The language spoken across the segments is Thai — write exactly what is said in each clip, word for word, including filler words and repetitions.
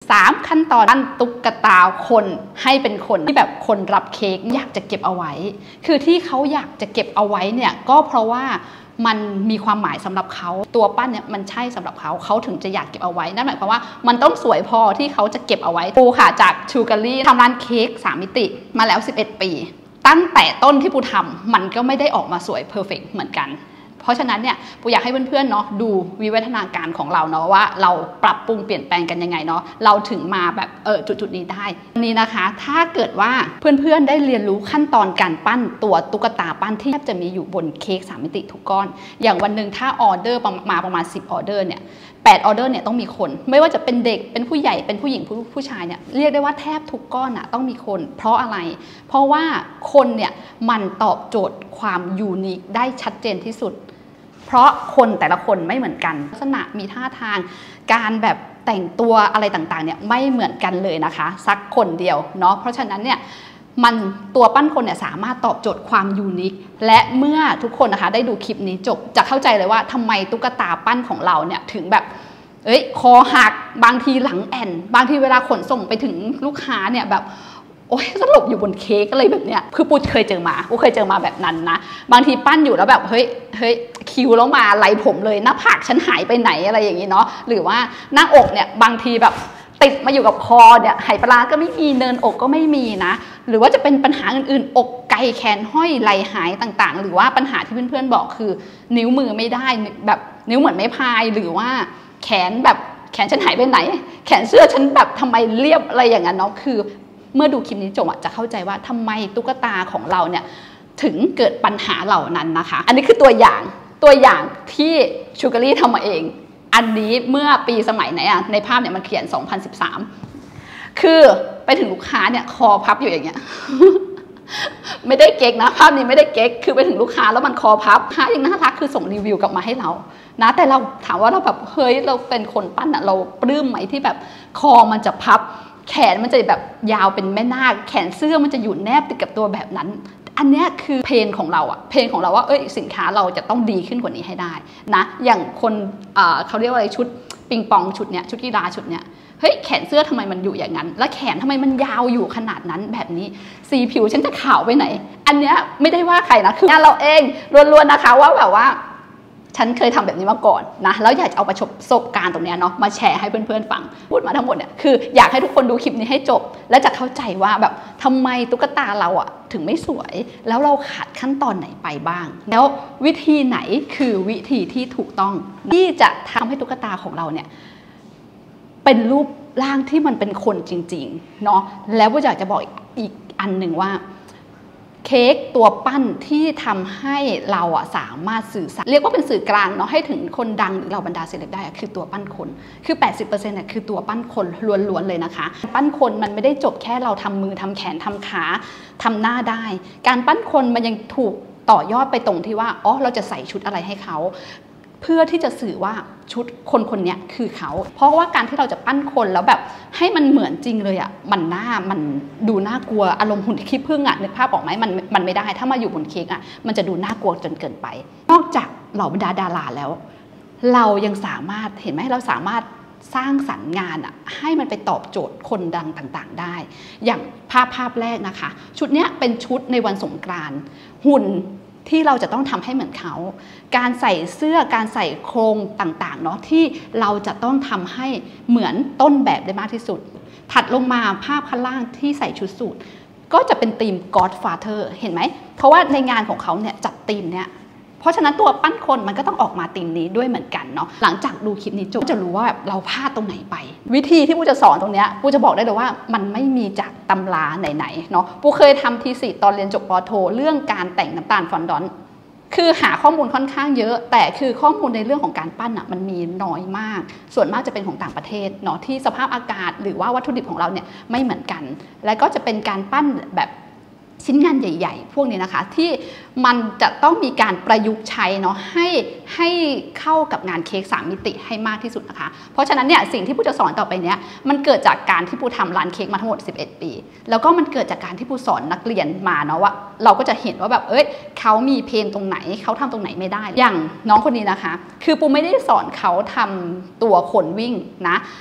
สามขั้นตอนปั้นตุ๊กตาคนให้เป็นคนที่แบบคนรับเค้กอยากจะเก็บเอาไว้คือที่เขาอยากจะเก็บเอาไว้เนี่ยก็เพราะว่ามันมีความหมายสำหรับเขาตัวปั้นเนี่ยมันใช่สำหรับเขาเขาถึงจะอยากเก็บเอาไว้นั่นหมายความว่ามันต้องสวยพอที่เขาจะเก็บเอาไว้ปูค่ะจากชูการีทำร้านเค้กสามมิติมาแล้วสิบเอ็ดปีตั้งแต่ต้นที่ปูทำมันก็ไม่ได้ออกมาสวยเพอร์เฟกต์เหมือนกันเพราะฉะนั้นเนี่ยปูอยากให้เพื่อนๆเนาะดูวิวัฒนาการของเราเนาะว่าเราปรับปรุงเปลี่ยนแปลงกันยังไงเนาะเราถึงมาแบบเออจุดๆนี้ได้นี่นะคะถ้าเกิดว่าเพื่อนๆได้เรียนรู้ขั้นตอนการปั้นตัวตุ๊กตาปั้นที่แทบจะมีอยู่บนเค้กสามมิติทุกก้อนอย่างวันหนึ่งถ้าออเดอร์มาประมาณสิบออเดอร์เนี่ยแปดออเดอร์เนี่ยต้องมีคนไม่ว่าจะเป็นเด็กเป็นผู้ใหญ่เป็นผู้หญิงผู้ชายเนี่ยเรียกได้ว่าแทบทุกก้อนอะต้องมีคนเพราะอะไรเพราะว่าคนเนี่ยมันตอบโจทย์ความยูนิคได้ชัดเจนที่สุดเพราะคนแต่ละคนไม่เหมือนกันลักษณะมีท่าทางการแบบแต่งตัวอะไรต่างๆเนี่ยไม่เหมือนกันเลยนะคะสักคนเดียวเนาะเพราะฉะนั้นเนี่ยมันตัวปั้นคนเนี่ยสามารถตอบโจทย์ความยูนิคและเมื่อทุกคนนะคะได้ดูคลิปนี้จบจะเข้าใจเลยว่าทำไมตุ๊กตาปั้นของเราเนี่ยถึงแบบเอ้ยคอหักบางทีหลังแอนบางทีเวลาขนส่งไปถึงลูกค้าเนี่ยแบบโอ้ยสลบอยู่บนเค้กอะไรแบบเนี้ยคือปูเคยเจอมาปูเคยเจอมาแบบนั้นนะบางทีปั้นอยู่แล้วแบบเฮ้ยเฮ้ยคิวแล้วมาไหลผมเลยหน้าผากฉันหายไปไหนอะไรอย่างนี้เนาะหรือว่าหน้าอกเนี่ยบางทีแบบติดมาอยู่กับคอเนี่ยไหปลาก็ไม่มีเนินอกก็ไม่มีนะหรือว่าจะเป็นปัญหาอื่นๆอกไกแขนห้อยไหลหายต่างๆหรือว่าปัญหาที่เพื่อนๆบอกคือนิ้วมือไม่ได้แบบนิ้วเหมือนไม่พายหรือว่าแขนแบบแขนฉันหายไปไหนแขนเสื้อฉันแบบทำไมเรียบอะไรอย่างนั้นเนาะคือเมื่อดูคลิปนี้จบจะเข้าใจว่าทำไมตุ๊กตาของเราเนี่ยถึงเกิดปัญหาเหล่านั้นนะคะอันนี้คือตัวอย่างตัวอย่างที่ชูการีทำมาเองอันนี้เมื่อปีสมัยไหนอะในภาพเนี่ยมันเขียนสองพันสิบสามคือไปถึงลูกค้าเนี่ยคอพับอยู่อย่างเงี้ย ไม่ได้เก๊กนะภาพนี้ไม่ได้เก๊กคือไปถึงลูกค้าแล้วมันคอพับค่ายังน่ารักคือส่งรีวิวกลับมาให้เรานะแต่เราถามว่าเราแบบเฮ้ยเราเป็นคนปั้นอะเราปลื้มไหมที่แบบคอมันจะพับแขนมันจะแบบยาวเป็นแม่นาคแขนเสื้อมันจะอยู่แนบติดกับตัวแบบนั้นอันนี้คือเพนของเราอะเพนของเราว่าเอ้ยสินค้าเราจะต้องดีขึ้นกว่านี้ให้ได้นะอย่างคนเขาเรียกว่าอะไรชุดปิงปองชุดเนี้ยชุดกีฬาชุดเนี้ยเฮ้ยแขนเสื้อทำไมมันอยู่อย่างนั้นแล้วแขนทำไมมันยาวอยู่ขนาดนั้นแบบนี้สีผิวฉันจะขาวไปไหนอันเนี้ยไม่ได้ว่าใครนะคืองานเราเองล้วนๆนะคะว่าแบบว่าฉันเคยทำแบบนี้มาก่อนนะแล้วอยากจะเอาประสบการณ์ตรงนี้เนาะมาแชร์ให้เพื่อนๆฟังพูดมาทั้งหมดเนี่ยคืออยากให้ทุกคนดูคลิปนี้ให้จบและจะเข้าใจว่าแบบทำไมตุ๊กตาเราอะถึงไม่สวยแล้วเราขาดขั้นตอนไหนไปบ้างแล้ววิธีไหนคือวิธีที่ถูกต้องที่จะทำให้ตุ๊กตาของเราเนี่ยเป็นรูปร่างที่มันเป็นคนจริงๆเนาะแล้วก็อยากจะบอกอีกอันหนึ่งว่าเค้กตัวปั้นที่ทำให้เราอะสามารถสื่อสารเรียกว่าเป็นสื่อกลางเนาะให้ถึงคนดังหรือเราบรรดาเซเลบได้คือตัวปั้นคนคือ แปดสิบเปอร์เซ็นต์ เนี่ยคือตัวปั้นคนล้วนๆเลยนะคะปั้นคนมันไม่ได้จบแค่เราทำมือทำแขนทำขาทำหน้าได้การปั้นคนมันยังถูกต่อยอดไปตรงที่ว่าอ๋อเราจะใส่ชุดอะไรให้เขาเพื่อที่จะสื่อว่าชุดคนคนนี้คือเขาเพราะว่าการที่เราจะปั้นคนแล้วแบบให้มันเหมือนจริงเลยอ่ะมันหน้ามันดูน่ากลัวอารมณ์หุ่นขี้ผึ้งอ่ะนึกภาพออกไหมมันมันไม่ได้ถ้ามาอยู่บนเค้กอ่ะมันจะดูน่ากลัวจนเกินไปนอกจากเหล่าบรรดาดาราแล้วเรายังสามารถเห็นไหมเราสามารถสร้างสรรค์งานอ่ะให้มันไปตอบโจทย์คนดังต่างๆได้อย่างภาพภาพแรกนะคะชุดเนี้ยเป็นชุดในวันสงกรานต์หุ่นที่เราจะต้องทำให้เหมือนเขาการใส่เสื้อการใส่โครงต่างๆเนาะที่เราจะต้องทำให้เหมือนต้นแบบได้มากที่สุดถัดลงมาภาพข้างล่างที่ใส่ชุดสูทก็จะเป็นธีม Godfather เห็นไหมเพราะว่าในงานของเขาเนี่ยจัดธีมเนี่ยเพราะฉะนั้นตัวปั้นคนมันก็ต้องออกมาธีมนี้ด้วยเหมือนกันเนาะหลังจากดูคลิปนี้จบจะรู้ว่าแบบเราพลาดตรงไหนไปวิธีที่ปูจะสอนตรงเนี้ยปูจะบอกได้เลยว่ามันไม่มีจากตำราไหนๆเนาะปูเคยทำทีสิตอนเรียนจบป.โทเรื่องการแต่งน้ำตาลฟอนดอนคือหาข้อมูลค่อนข้างเยอะแต่คือข้อมูลในเรื่องของการปั้นอ่ะมันมีน้อยมากส่วนมากจะเป็นของต่างประเทศเนาะที่สภาพอากาศหรือว่าวัตถุดิบของเราเนี่ยไม่เหมือนกันและก็จะเป็นการปั้นแบบชิ้นงานใหญ่ๆพวกนี้นะคะที่มันจะต้องมีการประยุกต์ใช้เนาะให้ให้เข้ากับงานเค้กสามมิติให้มากที่สุดนะคะเพราะฉะนั้นเนี่ยสิ่งที่ปูจะสอนต่อไปเนี้ยมันเกิดจากการที่ปูทำร้านเค้กมาทั้งหมดสิบเอ็ดปีแล้วก็มันเกิดจากการที่ปูสอนนักเรียนมาเนาะว่าเราก็จะเห็นว่าแบบเอ้ยเขามีเพนตรงไหนเขาทำตรงไหนไม่ได้อย่างน้องคนนี้นะคะคือปูไม่ได้สอนเขาทำตัวขนวิ่งนะ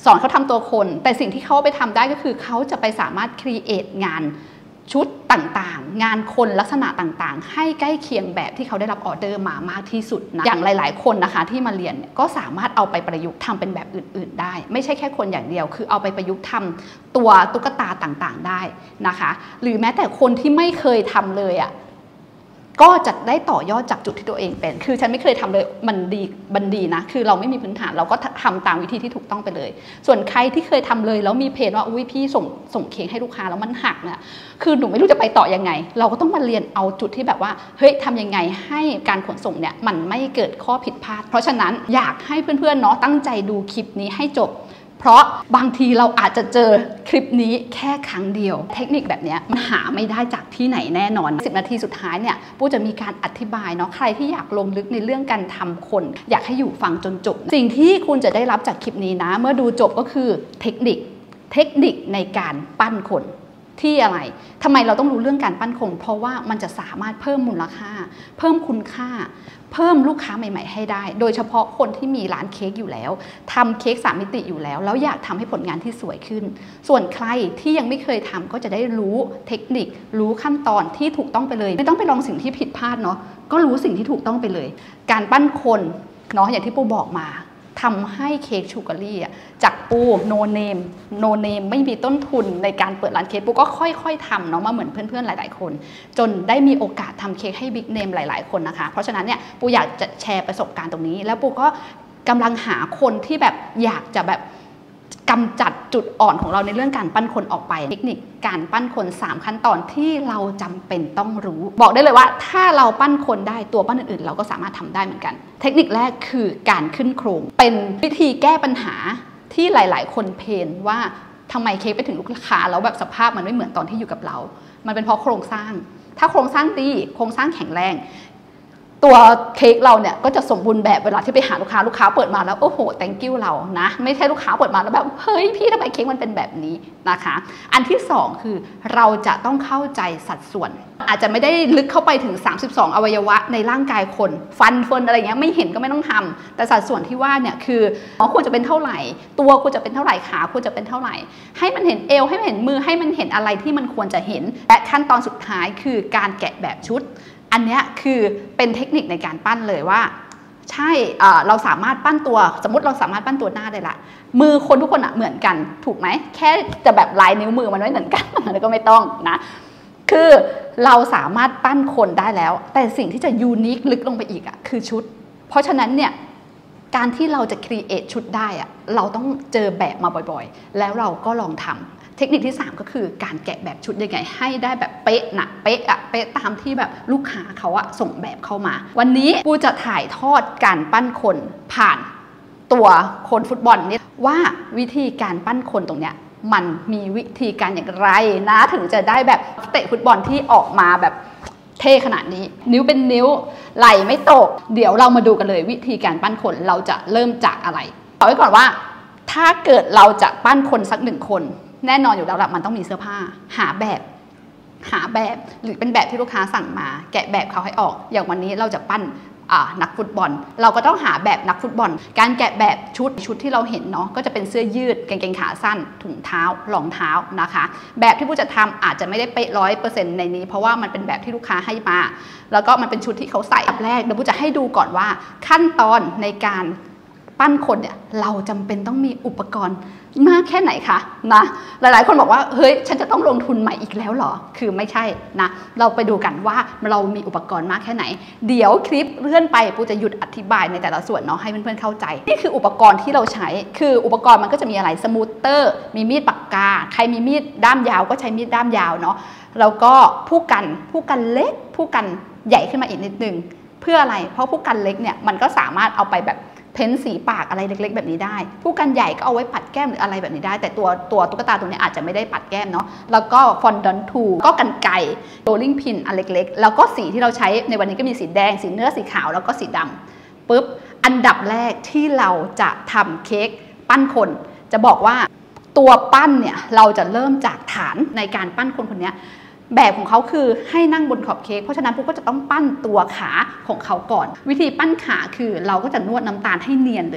สอนเขาทำตัวคนแต่สิ่งที่เขาไปทำได้ก็คือเขาจะไปสามารถครีเอทงานชุดต่างๆงานคนลักษณะต่างๆให้ใกล้เคียงแบบที่เขาได้รับออเดอร์มามากที่สุดนะอย่างหลายๆคนนะคะที่มาเรียนก็สามารถเอาไปประยุกต์ทำเป็นแบบอื่นๆได้ไม่ใช่แค่คนอย่างเดียวคือเอาไปประยุกต์ทำตัวตุ๊กตาต่างๆได้นะคะหรือแม้แต่คนที่ไม่เคยทำเลยอ่ะก็จะได้ต่อยอดจากจุดที่ตัวเองเป็นคือฉันไม่เคยทำเลยมันดีบันดีนะคือเราไม่มีพื้นฐานเราก็ทำตามวิธีที่ถูกต้องไปเลยส่วนใครที่เคยทำเลยแล้วมีเพจว่าอุ้ยพี่ส่งส่งเค้กให้ลูกค้าแล้วมันหักเนี่ยคือหนูไม่รู้จะไปต่อยังไงเราก็ต้องมาเรียนเอาจุดที่แบบว่าเฮ้ยทำยังไงให้การขนส่งเนี่ยมันไม่เกิดข้อผิดพลาดเพราะฉะนั้นอยากให้เพื่อนๆเนาะตั้งใจดูคลิปนี้ให้จบเพราะบางทีเราอาจจะเจอคลิปนี้แค่ครั้งเดียวเทคนิคแบบนี้มันหาไม่ได้จากที่ไหนแน่นอนสิบนาทีสุดท้ายเนี่ยปูจะมีการอธิบายเนาะใครที่อยากลงลึกในเรื่องการทำคนอยากให้อยู่ฟังจนจบสิ่งที่คุณจะได้รับจากคลิปนี้นะเมื่อดูจบก็คือเทคนิคเทคนิคในการปั้นคนที่อะไรทำไมเราต้องรู้เรื่องการปั้นคนเพราะว่ามันจะสามารถเพิ่มมูลค่าเพิ่มคุณค่าเพิ่มลูกค้าใหม่ๆให้ได้โดยเฉพาะคนที่มีร้านเค้กอยู่แล้วทำเค้กสามมิติอยู่แล้วแล้วอยากทำให้ผลงานที่สวยขึ้นส่วนใครที่ยังไม่เคยทำก็จะได้รู้เทคนิครู้ขั้นตอนที่ถูกต้องไปเลยไม่ต้องไปลองสิ่งที่ผิดพลาดเนาะก็รู้สิ่งที่ถูกต้องไปเลยการปั้นคนเนาะอย่างที่ปูบอกมาทำให้เค้กชูการ์รี่จากปูโนเนมโนเนมไม่มีต้นทุนในการเปิดร้านเค้กปูก็ค่อยๆทำเนาะมาเหมือนเพื่อนๆหลายๆคนจนได้มีโอกาสทำเค้กให้บิ๊กเนมหลายๆคนนะคะเพราะฉะนั้นเนี่ยปูอยากจะแชร์ประสบการณ์ตรงนี้แล้วปูก็กำลังหาคนที่แบบอยากจะแบบกำจัดจุดอ่อนของเราในเรื่องการปั้นคนออกไปเทคนิคการปั้นคนสามขั้นตอนที่เราจำเป็นต้องรู้บอกได้เลยว่าถ้าเราปั้นคนได้ตัวปั้นอื่นๆเราก็สามารถทำได้เหมือนกันเทคนิคแรกคือการขึ้นโครงเป็นวิธีแก้ปัญหาที่หลายๆคนเพนว่าทำไมเค้กไปถึงลูกค้าแล้วแบบสภาพมันไม่เหมือนตอนที่อยู่กับเรามันเป็นเพราะโครงสร้างถ้าโครงสร้างดีโครงสร้างแข็งแรงตัวเค้กเราเนี่ยก็จะสมบูรณ์แบบเวลาที่ไปหาลูกค้าลูกค้าเปิดมาแล้วโอ้โห thank you เรานะไม่ใช่ลูกค้าเปิดมาแล้วแบบเฮ้ยพี่ทำไมเค้กมันเป็นแบบนี้นะคะอันที่สองคือเราจะต้องเข้าใจสัดส่วนอาจจะไม่ได้ลึกเข้าไปถึงสามสิบสองอวัยวะในร่างกายคนฟันเฟินอะไรเงี้ยไม่เห็นก็ไม่ต้องทำแต่สัดส่วนที่ว่าเนี่ยคืออ๋อควรจะเป็นเท่าไหร่ตัวควรจะเป็นเท่าไหร่ขาควรจะเป็นเท่าไหร่ให้มันเห็นเอวให้มันเห็นมือให้มันเห็นอะไรที่มันควรจะเห็นและขั้นตอนสุดท้ายคือการแกะแบบชุดอันนี้คือเป็นเทคนิคในการปั้นเลยว่าใช่เราสามารถปั้นตัวสมมติเราสามารถปั้นตัวหน้าได้ละมือคนทุกคนอะเหมือนกันถูกไหมแค่จะแบบลายนิ้วมือมันไม่เหมือนกันแล้วก็ไม่ต้องนะคือเราสามารถปั้นคนได้แล้วแต่สิ่งที่จะยูนิคลึกลงไปอีกอะคือชุดเพราะฉะนั้นเนี่ยการที่เราจะครีเอทชุดได้อะเราต้องเจอแบบมาบ่อยๆแล้วเราก็ลองทำเทคนิคที่สามก็คือการแกะแบบชุดยังไงให้ได้แบบเป๊ะนะเป๊ะอะเป๊ะตามที่แบบลูกค้าเขาอะส่งแบบเข้ามาวันนี้ปูจะถ่ายทอดการปั้นคนผ่านตัวคนฟุตบอลนี่ว่าวิธีการปั้นคนตรงเนี้ยมันมีวิธีการอย่างไรนะถึงจะได้แบบเตะฟุตบอลที่ออกมาแบบเท่ขนาดนี้นิ้วเป็นนิ้วไหลไม่ตกเดี๋ยวเรามาดูกันเลยวิธีการปั้นคนเราจะเริ่มจากอะไรเอาไว้ก่อนว่าถ้าเกิดเราจะปั้นคนสักหนึ่งคนแน่นอนอยู่แล้วแหละมันต้องมีเสื้อผ้าหาแบบหาแบบหรือเป็นแบบที่ลูกค้าสั่งมาแกะแบบเขาให้ออกอย่างวันนี้เราจะปั้นนักฟุตบอลเราก็ต้องหาแบบนักฟุตบอลการแกะแบบชุดชุดที่เราเห็นเนาะก็จะเป็นเสื้อยืดกางเกงขาสั้นถุงเท้ารองเท้านะคะแบบที่ผู้จะทำอาจจะไม่ได้เป๊ะร้อยเปอร์เซ็นต์ในนี้เพราะว่ามันเป็นแบบที่ลูกค้าให้มาแล้วก็มันเป็นชุดที่เขาใส่อันแรกเดี๋ยวผู้จะให้ดูก่อนว่าขั้นตอนในการปั้นคนเนี่ยเราจำเป็นต้องมีอุปกรณ์มากแค่ไหนคะนะหลายๆคนบอกว่าเฮ้ยฉันจะต้องลงทุนใหม่อีกแล้วเหรอคือไม่ใช่นะเราไปดูกันว่าเรามีอุปกรณ์มากแค่ไหนเดี๋ยวคลิปเลื่อนไปปูจะหยุดอธิบายในแต่ละส่วนเนาะให้เพื่อนๆเข้าใจนี่คืออุปกรณ์ที่เราใช้คืออุปกรณ์มันก็จะมีอะไรสมูทเตอร์มีมีดปากกาใครมีมีดด้ามยาวก็ใช้มีดด้ามยาวเนาะแล้วก็ผู้กันผู้กันเล็กผู้กันใหญ่ขึ้นมาอีกนิดนึงเพื่ออะไรเพราะผู้กันเล็กเนี่ยมันก็สามารถเอาไปแบบเพ้นสีปากอะไรเล็กๆแบบนี้ได้ผู้กันใหญ่ก็เอาไว้ปัดแก้มหรืออะไรแบบนี้ได้แต่ตัวตัวตุ๊กตาตัวนี้อาจจะไม่ได้ปัดแก้มเนาะแล้วก็ฟอนดอนทูก็กันไก่โรลลิ่งพินอันเล็กๆแล้วก็สีที่เราใช้ในวันนี้ก็มีสีแดงสีเนื้อสีขาวแล้วก็สีดำปุ๊บอันดับแรกที่เราจะทำเค้กปั้นคนจะบอกว่าตัวปั้นเนี่ยเราจะเริ่มจากฐานในการปั้นคนคนนี้แบบของเขาคือให้นั่งบนขอบเค้กเพราะฉะนั้นปุ๊กก็จะต้องปั้นตัวขาของเขาก่อนวิธีปั้นขาคือเราก็จะนวดน้ำตาลให้เนียนเลย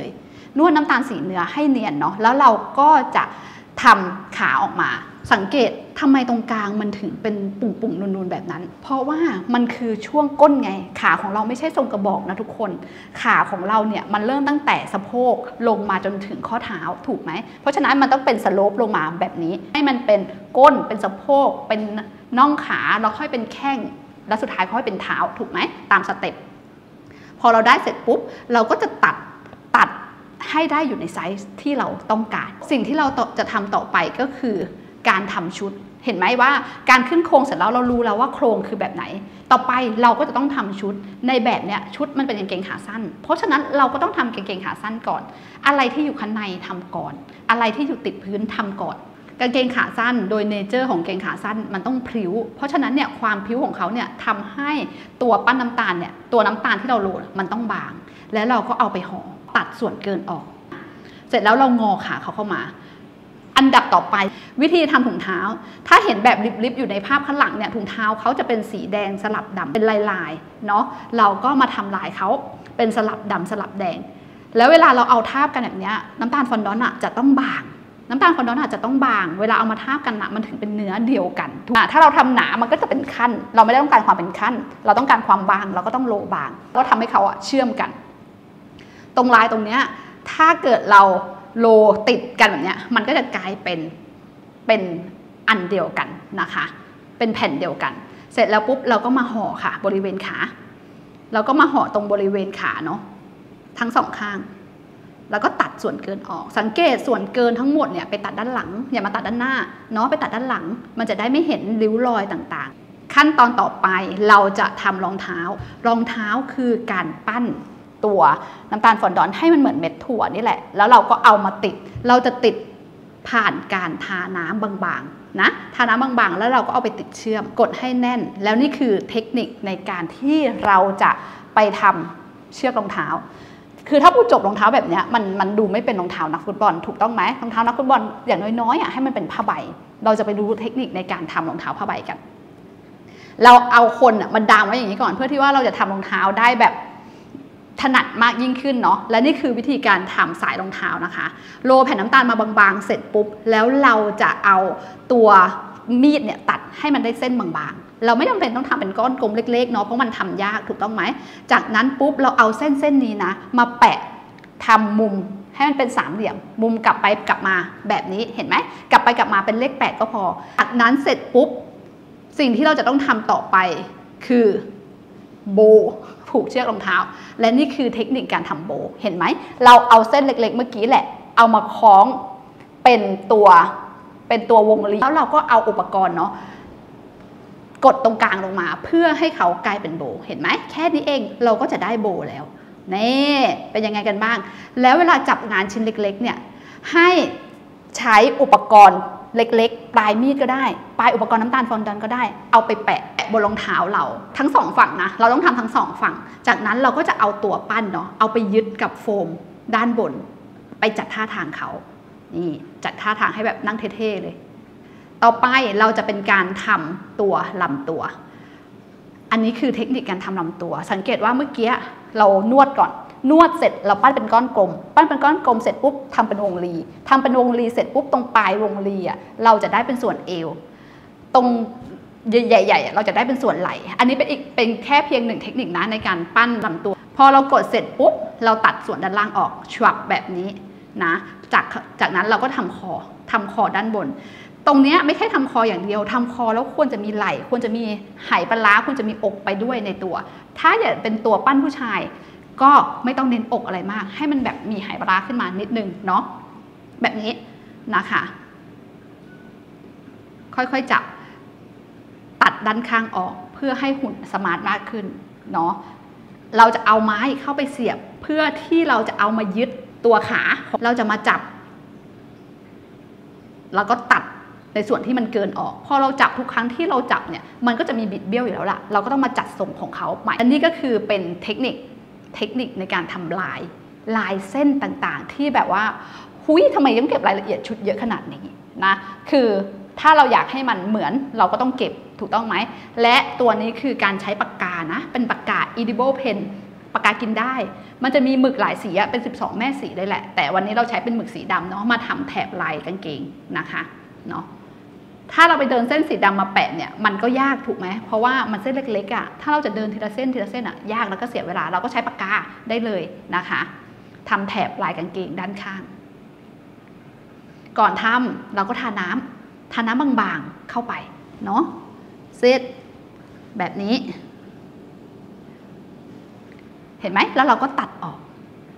นวดน้ำตาลสีเนื้อให้เนียนเนาะแล้วเราก็จะทำขาออกมาสังเกตทำไมตรงกลางมันถึงเป็นปุ่มๆนูนๆแบบนั้นเพราะว่ามันคือช่วงก้นไงขาของเราไม่ใช่ทรงกระบอกนะทุกคนขาของเราเนี่ยมันเริ่มตั้งแต่สะโพกลงมาจนถึงข้อเท้าถูกไหมเพราะฉะนั้นมันต้องเป็นสโลปลงมาแบบนี้ให้มันเป็นก้นเป็นสะโพกเป็นน่องขาแล้วค่อยเป็นแข้งแล้วสุดท้ายค่อยเป็นเท้าถูกไหมตามสเต็ปพอเราได้เสร็จปุ๊บเราก็จะตัดตัดให้ได้อยู่ในไซส์ที่เราต้องการสิ่งที่เราจะทำต่อไปก็คือการทำชุดเห็นไหมว่าการขึ้นโครงเสร็จแล้วเรารู้แล้วว่าโครงคือแบบไหนต่อไปเราก็จะต้องทำชุดในแบบเนี้ยชุดมันเป็นกางเกงขาสั้นเพราะฉะนั้นเราก็ต้องทำกางเกงขาสั้นก่อนอะไรที่อยู่ข้างในทำก่อนอะไรที่อยู่ติดพื้นทำก่อนกางเกงขาสั้นโดยเนเจอร์ของกางเกงขาสั้นมันต้องพริ้วเพราะฉะนั้นเนี่ยความพริ้วของเขาเนี่ยทำให้ตัวปั้นน้ำตาลเนี่ยตัวน้ำตาลที่เราโรยมันต้องบางแล้วเราก็เอาไปห่อตัดส่วนเกินออกเสร็จแล้วเรางอขาเขาเข้ามาอันดับต่อไปวิธีทำถุงเท้าถ้าเห็นแบบลิบๆอยู่ในภาพข้างหลังเนี่ยถุงเท้าเขาจะเป็นสีแดงสลับดำเป็นลายๆเนาะเราก็มาทำลายเขาเป็นสลับดำสลับแดงแล้วเวลาเราเอาทาบกันแบบนี้น้ำตาลฟอนดอนอ่ะจะต้องบางน้ำตาลฟอนดอนอาจจะต้องบางเวลาเอามาทาบกันนะมันถึงเป็นเนื้อเดียวกันถ้าเราทำหนามันก็จะเป็นขั้นเราไม่ได้ต้องการความเป็นขั้นเราต้องการความบางเราก็ต้องโลบางก็ทำให้เขาอะเชื่อมกันตรงลายตรงเนี้ยถ้าเกิดเราโลติดกันแบบนี้มันก็จะกลายเป็นเป็นอันเดียวกันนะคะเป็นแผ่นเดียวกันเสร็จแล้วปุ๊บเราก็มาห่อค่ะบริเวณขาเราก็มาห่อตรงบริเวณขาเนาะทั้งสองข้างแล้วก็ตัดส่วนเกินออกสังเกตส่วนเกินทั้งหมดเนี่ยไปตัดด้านหลังอย่ามาตัดด้านหน้าเนาะไปตัดด้านหลังมันจะได้ไม่เห็นริ้วรอยต่างๆขั้นตอนต่อไปเราจะทำรองเท้ารองเท้าคือการปั้นตัวน้ำตาลฟอนดอนให้มันเหมือนเม็ดถั่วนี่แหละแล้วเราก็เอามาติดเราจะติดผ่านการทาน้ำบางๆนะทาน้ำบางๆแล้วเราก็เอาไปติดเชื่อมกดให้แน่นแล้วนี่คือเทคนิคในการที่เราจะไปทำเชือกรองเท้าคือถ้าพูดจบรองเท้าแบบนี้มันมันดูไม่เป็นรองเท้านักฟุตบอลถูกต้องไหมรองเท้านักฟุตบอลอย่างน้อยๆอ่ะให้มันเป็นผ้าใบเราจะไปดูเทคนิคในการทำรองเท้าผ้าใบกันเราเอาคนอ่ะมาดามไว้อย่างนี้ก่อนเพื่อที่ว่าเราจะทำรองเท้าได้แบบถนัดมากยิ่งขึ้นเนาะและนี่คือวิธีการทำสายรองเท้านะคะโรยแผ่นน้ำตาลมาบางๆเสร็จปุ๊บแล้วเราจะเอาตัวมีดเนี่ยตัดให้มันได้เส้นบางๆเราไม่จำเป็นต้องทำเป็นก้อนกลมเล็กๆเนาะเพราะมันทำยากถูกต้องไหมจากนั้นปุ๊บเราเอาเส้นเส้นนี้นะมาแปะทำมุมให้มันเป็นสามเหลี่ยมมุมกลับไปกลับมาแบบนี้เห็นไหมกลับไปกลับมาเป็นเลขแปดก็พอจากนั้นเสร็จปุ๊บสิ่งที่เราจะต้องทำต่อไปคือโบผูกเชือกรองเท้าและนี่คือเทคนิคการทำโบเห็นไหมเราเอาเส้นเล็กๆเมื่อกี้แหละเอามาคล้องเป็นตัวเป็นตัววงรีแล้วเราก็เอาอุปกรณ์เนาะกดตรงกลางลงมาเพื่อให้เขากลายเป็นโบเห็นไหมแค่นี้เองเราก็จะได้โบแล้วนี่เป็นยังไงกันบ้างแล้วเวลาจับงานชิ้นเล็กๆเนี่ยให้ใช้อุปกรณ์เล็กๆปลายมีดก็ได้ปลายอุปกรณ์น้ำตาลฟอนดอนก็ได้เอาไปแปะบนรองเท้าเราทั้งสองฝั่งนะเราต้องทำทั้งสองฝั่งจากนั้นเราก็จะเอาตัวปั้นเนาะเอาไปยึดกับโฟมด้านบนไปจัดท่าทางเขานี่จัดท่าทางให้แบบนั่งเท่ๆเลยต่อไปเราจะเป็นการทำตัวลำตัวอันนี้คือเทคนิคการทำลำตัวสังเกตว่าเมื่อกี้เรานวดก่อนนวดเสร็จเราปั้นเป็นก้อนกลมปั้นเป็นก้อนกลมเสร็จปุ๊บทำเป็นวงรีทำเป็นวงรีเสร็จปุ๊บตรงปลายวงรีอ่ะเราจะได้เป็นส่วนเอวตรงใหญ่ๆเราจะได้เป็นส่วนไหล่อันนี้เป็นอีกเป็นแค่เพียงหนึ่งเทคนิคนะในการปั้นลำตัวพอเรากดเสร็จปุ๊บเราตัดส่วนด้านล่างออกฉวับแบบนี้นะจากจากนั้นเราก็ทำคอทำคอด้านบนตรงนี้ไม่ใช่ทำคออย่างเดียวทำคอแล้วควรจะมีไหล่ควรจะมีไหปลาร้าควรจะมีอกไปด้วยในตัวถ้าอยากเป็นตัวปั้นผู้ชายก็ไม่ต้องเน้นอกอะไรมากให้มันแบบมีไหปลาร้าขึ้นมานิดนึงเนาะแบบนี้นะคะค่อยๆจับตัดด้านข้างออกเพื่อให้หุ่นสมาร์ทมากขึ้นเนาะเราจะเอาไม้เข้าไปเสียบเพื่อที่เราจะเอามายึดตัวขาเราจะมาจับแล้วก็ตัดในส่วนที่มันเกินออกพอเราจับทุกครั้งที่เราจับเนี่ยมันก็จะมีบิดเบี้ยวอยู่แล้วล่ะเราก็ต้องมาจัดทรงของเขาใหม่อันนี้ก็คือเป็นเทคนิคเทคนิคในการทำลายลายเส้นต่างๆที่แบบว่าหุยทำไมต้องเก็บรายละเอียดชุดเยอะขนาดนี้นะคือถ้าเราอยากให้มันเหมือนเราก็ต้องเก็บถูกต้องไหมและตัวนี้คือการใช้ปากกานะเป็นปากกา edible pen ปปากกากินได้มันจะมีหมึกหลายสีเป็นสิบสองแม่สีเลยแหละแต่วันนี้เราใช้เป็นหมึกสีดำเนาะมาทำแถบลายกางเกงนะคะเนาะถ้าเราไปเดินเส้นสีดำมาแปะเนี่ยมันก็ยากถูกไหมเพราะว่ามันเส้นเล็กๆอ่ะถ้าเราจะเดินทีละเส้นทีละเส้นอ่ะยากแล้วก็เสียเวลาเราก็ใช้ปากกาได้เลยนะคะทำแถบลายกางเกงด้านข้างก่อนทำเราก็ทาน้ำทาน้ำบางๆเข้าไปเนาะเซตแบบนี้เห็นไหมแล้วเราก็ตัดออก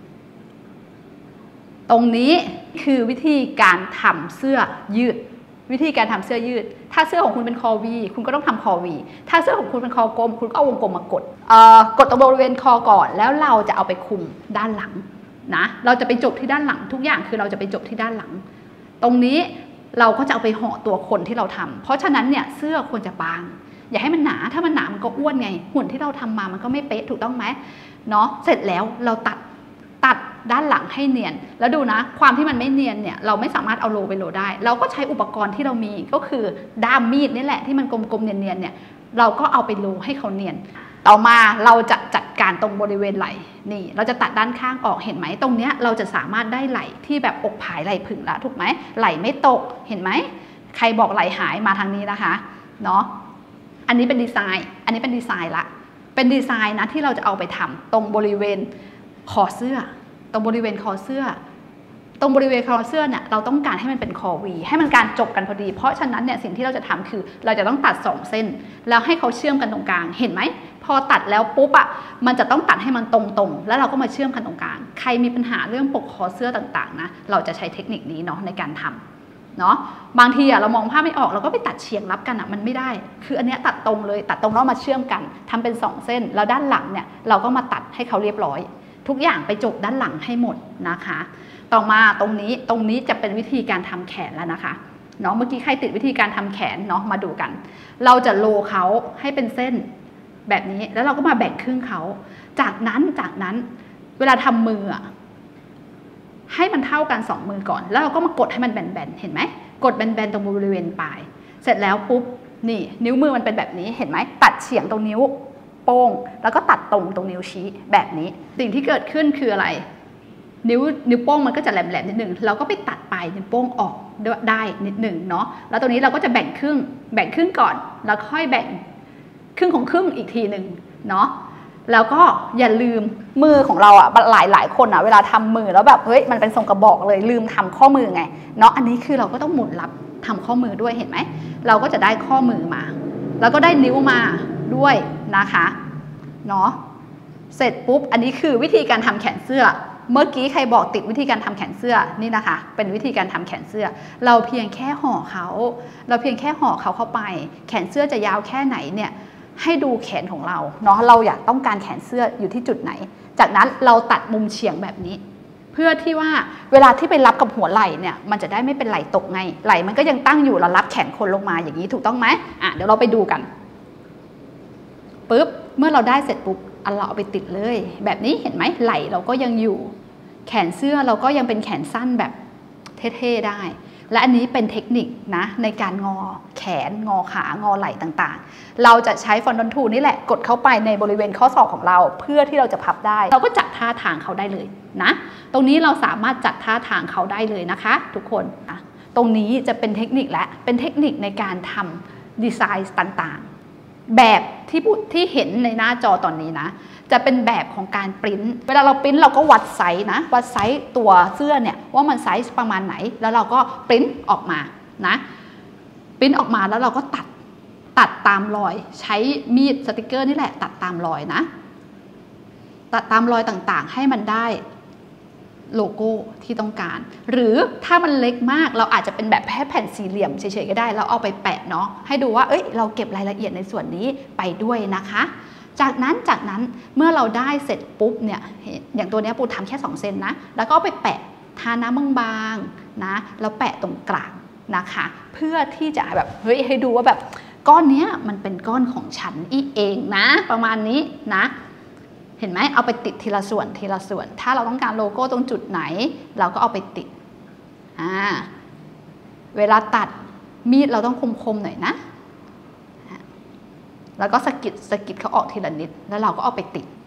ตรงนี้คือวิธีการทำเสื้อยืดวิธีการทำเสื้อยืดถ้าเสื้อของคุณเป็นคอวีคุณก็ต้องทำคอวีถ้าเสื้อของคุณเป็นคอกลมคุณก็เอาวงกลมมากดเอ่อกดตรงบริเวณคอก่อนแล้วเราจะเอาไปคุมด้านหลังนะเราจะไปจบที่ด้านหลังทุกอย่างคือเราจะไปจบที่ด้านหลังตรงนี้เราก็จะเอาไปห่อตัวคนที่เราทำเพราะฉะนั้นเนี่ยเสื้อควรจะบางอย่าให้มันหนาถ้ามันหนามันก็อ้วนไงหุ่นที่เราทำมามันก็ไม่เป๊ะถูกต้องไหมเนาะเสร็จแล้วเราตัดตัดด้านหลังให้เนียนแล้วดูนะความที่มันไม่เนียนเนี่ยเราไม่สามารถเอาโลไปโลได้เราก็ใช้อุปกรณ์ที่เรามีก็คือด้ามมีดนี่แหละที่มันกลมๆเนียนๆเนี่ยเราก็เอาไปโลให้เขาเนียนต่อมาเราจะจัดการตรงบริเวณไหล่นี่เราจะตัดด้านข้างออกเห็นไหมตรงเนี้ยเราจะสามารถได้ไหล่ที่แบบอกผายไหล่ผึ่งละถูกไหมไหล่ไม่ตกเห็นไหมใครบอกไหล่หายมาทางนี้นะคะเนาะอันนี้เป็นดีไซน์อันนี้เป็นดีไซน์ละเป็นดีไซน์นะที่เราจะเอาไปทำตรงบริเวณคอเสื้อตรงบริเวณคอเสื้อตรงบริเวณคอเสื้อเนี่ยเราต้องการให้มันเป็นคอวีให้มันการจบกันพอดีเพราะฉะนั้นเนี่ยสิ่งที่เราจะทำคือเราจะต้องตัดสองเส้นแล้วให้เขาเชื่อมกันตรงกลางเห็นไหมพอตัดแล้วปุ๊บอ่ะมันจะต้องตัดให้มันตรงๆแล้วเราก็มาเชื่อมกันตรงกลางใครมีปัญหาเรื่องปกคอเสื้อต่างๆนะเราจะใช้เทคนิคนี้เนาะในการทำเนาะบางทีอะเรามองภาพไม่ออกเราก็ไปตัดเฉียงรับกันอะมันไม่ได้คืออันเนี้ยตัดตรงเลยตัดตรงแล้วมาเชื่อมกันทำเป็นสองเส้นแล้วด้านหลังเนี่ยเราก็มาตัดให้เขาเรียบร้อยทุกอย่างไปจบด้านหลังให้หมดนะคะต่อมาตรงนี้ตรงนี้จะเป็นวิธีการทำแขนแล้วนะคะเนาะเมื่อกี้ใครติดวิธีการทำแขนเนาะมาดูกันเราจะโลเขาให้เป็นเส้นแบบนี้แล้วเราก็มาแบ่งครึ่งเขาจากนั้นจากนั้นเวลาทำมืออะให้มันเท่ากันสองมือก่อนแล้วเราก็มากดให้มันแบนๆเห็นไหมกดแบนๆตรงบริเวณปลายเสร็จแล้วปุ๊บนี่นิ้วมือมันเป็นแบบนี้เห็นไหมตัดเฉียงตรงนิ้วโป้งแล้วก็ตัดตรงตรงนิ้วชี้แบบนี้สิ่งที่เกิดขึ้นคืออะไรนิ้วนิ้วโป้งมันก็จะแหลมๆนิดนึงเราก็ไปตัดปลายนิ้วโป้งออกได้นิดหนึ่งเนาะแล้วตรงนี้เราก็จะแบ่งครึ่งแบ่งครึ่งก่อนแล้วค่อยแบ่งครึ่งของครึ่งอีกทีหนึ่งเนาะแล้วก็อย่าลืมมือของเราอ่ะหลายหลายคนอ่ะเวลาทำมือแล้วแบบเฮ้ยมันเป็นทรงกระบอกเลยลืมทำข้อมือไงเนาะอันนี้คือเราก็ต้องหมุนรับทำข้อมือด้วยเห็นไหมเราก็จะได้ข้อมือมาแล้วก็ได้นิ้วมาด้วยนะคะเนาะเสร็จปุ๊บอันนี้คือวิธีการทำแขนเสื้อเมื่อกี้ใครบอกติดวิธีการทำแขนเสื้อนี่นะคะเป็นวิธีการทำแขนเสื้อเราเพียงแค่ห่อเขาเราเพียงแค่ห่อเขาเข้าไปแขนเสื้อจะยาวแค่ไหนเนี่ยให้ดูแขนของเราเนาะเราอยากต้องการแขนเสื้ออยู่ที่จุดไหนจากนั้นเราตัดมุมเฉียงแบบนี้เพื่อที่ว่าเวลาที่ไปรับกับหัวไหล่เนี่ยมันจะได้ไม่เป็นไหล่ตกไงไหล่มันก็ยังตั้งอยู่เรารับแขนคนลงมาอย่างนี้ถูกต้องไหมอ่ะเดี๋ยวเราไปดูกันปุ๊บเมื่อเราได้เสร็จปุ๊บอันเราเอาไปติดเลยแบบนี้เห็นไหมไหล่เราก็ยังอยู่แขนเสื้อเราก็ยังเป็นแขนสั้นแบบเท่ๆได้และอันนี้เป็นเทคนิคนะในการงอแขนงอขางอไหล่ต่างๆเราจะใช้ฟอนดอนทูนี่แหละกดเข้าไปในบริเวณข้อศอกของเราเพื่อที่เราจะพับได้เราก็จัดท่าทางเขาได้เลยนะตรงนี้เราสามารถจัดท่าทางเขาได้เลยนะคะทุกคนนะตรงนี้จะเป็นเทคนิคและเป็นเทคนิคในการทำดีไซน์ต่างๆแบบที่ที่เห็นในหน้าจอตอนนี้นะจะเป็นแบบของการปริ้นเวลาเราปริ้นเราก็วัดไซส์นะวัดไซส์ตัวเสื้อเนี่ยว่ามันไซส์ประมาณไหนแล้วเราก็ปริ้นออกมานะปริ้นออกมาแล้วเราก็ตัดตัดตามรอยใช้มีดสติกเกอร์นี่แหละตัดตามรอยนะตัดตามรอยต่างๆให้มันได้โลโก้ที่ต้องการหรือถ้ามันเล็กมากเราอาจจะเป็นแบบแค่แผ่นสี่เหลี่ยมเฉยๆก็ได้แล้วเอาไปแปะเนาะให้ดูว่าเอ้ยเราเก็บรายละเอียดในส่วนนี้ไปด้วยนะคะจากนั้นจากนั้นเมื่อเราได้เสร็จปุ๊บเนี่ยอย่างตัวนี้ปูทำแค่สองเซนนะแล้วก็ไปแปะทาน้ำบางๆนะแล้วแปะตรงกลางนะคะเพื่อที่จะแบบเฮ้ยให้ดูว่าแบบก้อนนี้มันเป็นก้อนของฉันอีเองนะประมาณนี้นะเห็นไหมเอาไปติดทีละส่วนทีละส่วนถ้าเราต้องการโลโก้ตรงจุดไหนเราก็เอาไปติดอ่าเวลาตัดมีดเราต้องคมๆหน่อยนะแล้วก็สะกิดสะกิดเขาออกทีละนิดแล้วเราก็เอาไปติด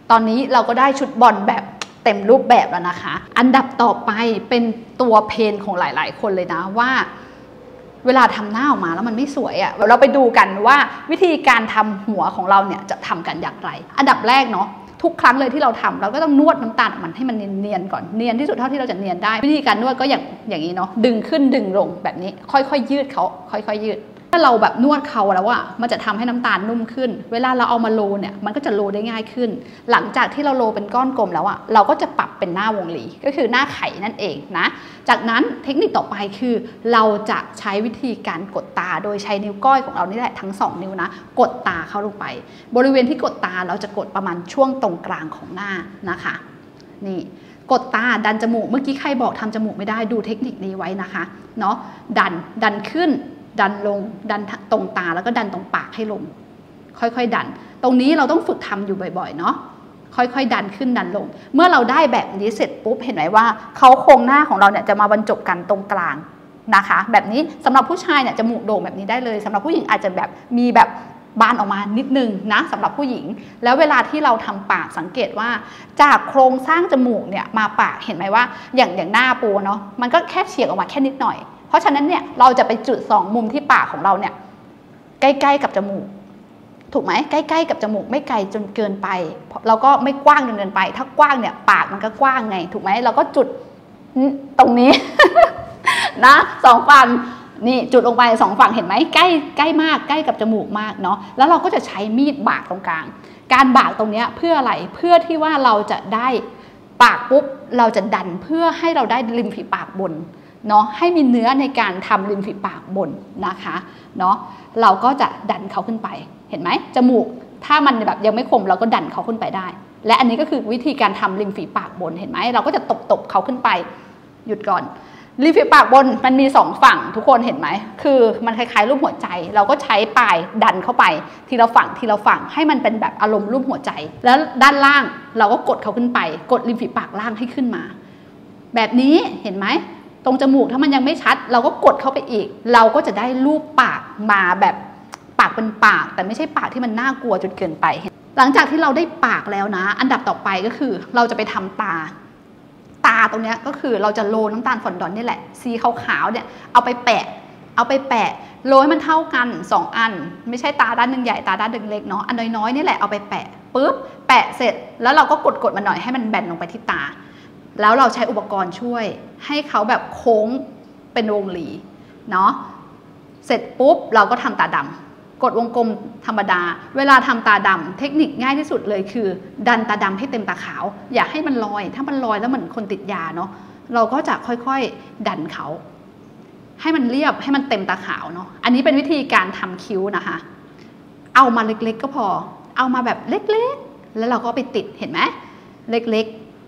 ตอนนี้เราก็ได้ชุดบอลแบบเต็มรูปแบบแล้วนะคะอันดับต่อไปเป็นตัวเพนของหลายๆคนเลยนะว่าเวลาทำหน้าออกมาแล้วมันไม่สวยอะ่ะเราไปดูกันว่าวิธีการทำหัวของเราเนี่ยจะทำกันอย่างไรอันดับแรกเนาะทุกครั้งเลยที่เราทำเราก็ต้องนวดน้ำตาลมันให้มันเนียนๆก่อนเนียนที่สุดเท่าที่เราจะเนียนได้วิธีการนวดก็อย่างอย่างนี้เนาะดึงขึ้นดึงลงแบบนี้ค่อยๆยืดเขาค่อยๆยืดถ้าเราแบบนวดเขาแล้วอะมันจะทำให้น้ำตาลนุ่มขึ้นเวลาเราเอามาโรเนี่ยมันก็จะโรได้ง่ายขึ้นหลังจากที่เราโรเป็นก้อนกลมแล้วอะเราก็จะปรับเป็นหน้าวงรีก็คือหน้าไข่นั่นเองนะจากนั้นเทคนิคต่อไปคือเราจะใช้วิธีการกดตาโดยใช้นิ้วก้อยของเรานี่แหละทั้งสองนิ้วนะกดตาเข้าลงไปบริเวณที่กดตาเราจะกดประมาณช่วงตรงกลางของหน้านะคะนี่กดตาดันจมูกเมื่อกี้ใครบอกทำจมูกไม่ได้ดูเทคนิคนี้ไว้นะคะเนาะดันดันขึ้นดันลงดันตรงตาแล้วก็ดันตรงปากให้ลงค่อยๆดันตรงนี้เราต้องฝึกทำอยู่บ่อยๆเนาะค่อยๆดันขึ้นดันลงเมื่อเราได้แบบนี้เสร็จปุ๊บเห็นไหมว่าเขาโครงหน้าของเราเนี่ยจะมาบรรจบกันตรงกลางนะคะแบบนี้สำหรับผู้ชายเนี่ยจมูกโด่งแบบนี้ได้เลยสำหรับผู้หญิงอาจจะแบบมีแบบบานออกมานิดนึงนะสำหรับผู้หญิงแล้วเวลาที่เราทำปากสังเกตว่าจากโครงสร้างจมูกเนี่ยมาปากเห็นไหมว่าอย่างอย่างหน้าปูเนาะมันก็แค่เฉียงออกมาแค่นิดหน่อยเพราะฉะนั้นเนี่ยเราจะไปจุดสองมุมที่ปากของเราเนี่ยใกล้ๆกับจมูกถูกไหมใกล้ๆกับจมูกไม่ไกลจนเกินไปเราก็ไม่กว้างจนเกินไปถ้ากว้างเนี่ยปากมันก็กว้างไงถูกไหมเราก็จุดตรงนี้ นะสองฝั่งนี่จุดลงไปสองฝั่งเห็นไหมใกล้ใกล้มากใกล้กับจมูกมากเนาะแล้วเราก็จะใช้มีดบากตรงกลางการบากตรงนี้เพื่ออะไรเพื่อที่ว่าเราจะได้ปากปุ๊บเราจะดันเพื่อให้เราได้ริมฝีปากบนเนาะให้มีเนื้อในการทำริมฝีปากบนนะคะเนาะเราก็จะดันเขาขึ้นไปเห็นไหมจมูกถ้ามันแบบยังไม่คมเราก็ดันเขาขึ้นไปได้และอันนี้ก็คือวิธีการทำริมฝีปากบนเห็นไหมเราก็จะตบตบเขาขึ้นไปหยุดก่อนริมฝีปากบนมันมีสองฝั่งทุกคนเห็นไหมคือมันคล้ายๆรูปหัวใจเราก็ใช้ปลายดันเข้าไปทีละฝั่งทีละฝั่งให้มันเป็นแบบอารมณ์รูปหัวใจแล้วด้านล่างเราก็กดเขาขึ้นไปกดริมฝีปากล่างให้ขึ้นมาแบบนี้เห็นไหมตรงจมูกถ้ามันยังไม่ชัดเราก็กดเข้าไปอีกเราก็จะได้รูปปากมาแบบปากเป็นปากแต่ไม่ใช่ปากที่มันน่ากลัวจนเกินไปหลังจากที่เราได้ปากแล้วนะอันดับต่อไปก็คือเราจะไปทำตาตาตรงนี้ก็คือเราจะโรยน้ำตาลฟอนดอนนี่แหละสีขาวๆเนี่ยเอาไปแปะเอาไปแปะโรยมันเท่ากันสองอันไม่ใช่ตาด้านหนึ่งใหญ่ตาด้านหนึ่งเล็กเนาะอันน้อยๆนี่แหละเอาไปแปะปุ๊บแปะเสร็จแล้วเราก็กดๆมันหน่อยให้มันแบนลงไปที่ตาแล้วเราใช้อุปกรณ์ช่วยให้เขาแบบโค้งเป็นวงรีเนาะเสร็จปุ๊บเราก็ทำตาดำกดวงกลมธรรมดาเวลาทำตาดำเทคนิคง่ายที่สุดเลยคือดันตาดำให้เต็มตาขาวอย่าให้มันลอยถ้ามันลอยแล้วเหมือนคนติดยาเนาะเราก็จะค่อยๆดันเขาให้มันเรียบให้มันเต็มตาขาวเนาะอันนี้เป็นวิธีการทำคิ้วนะคะเอามาเล็กๆก็พอเอามาแบบเล็กๆแล้วเราก็ไปติดเห็นไหมเล็ก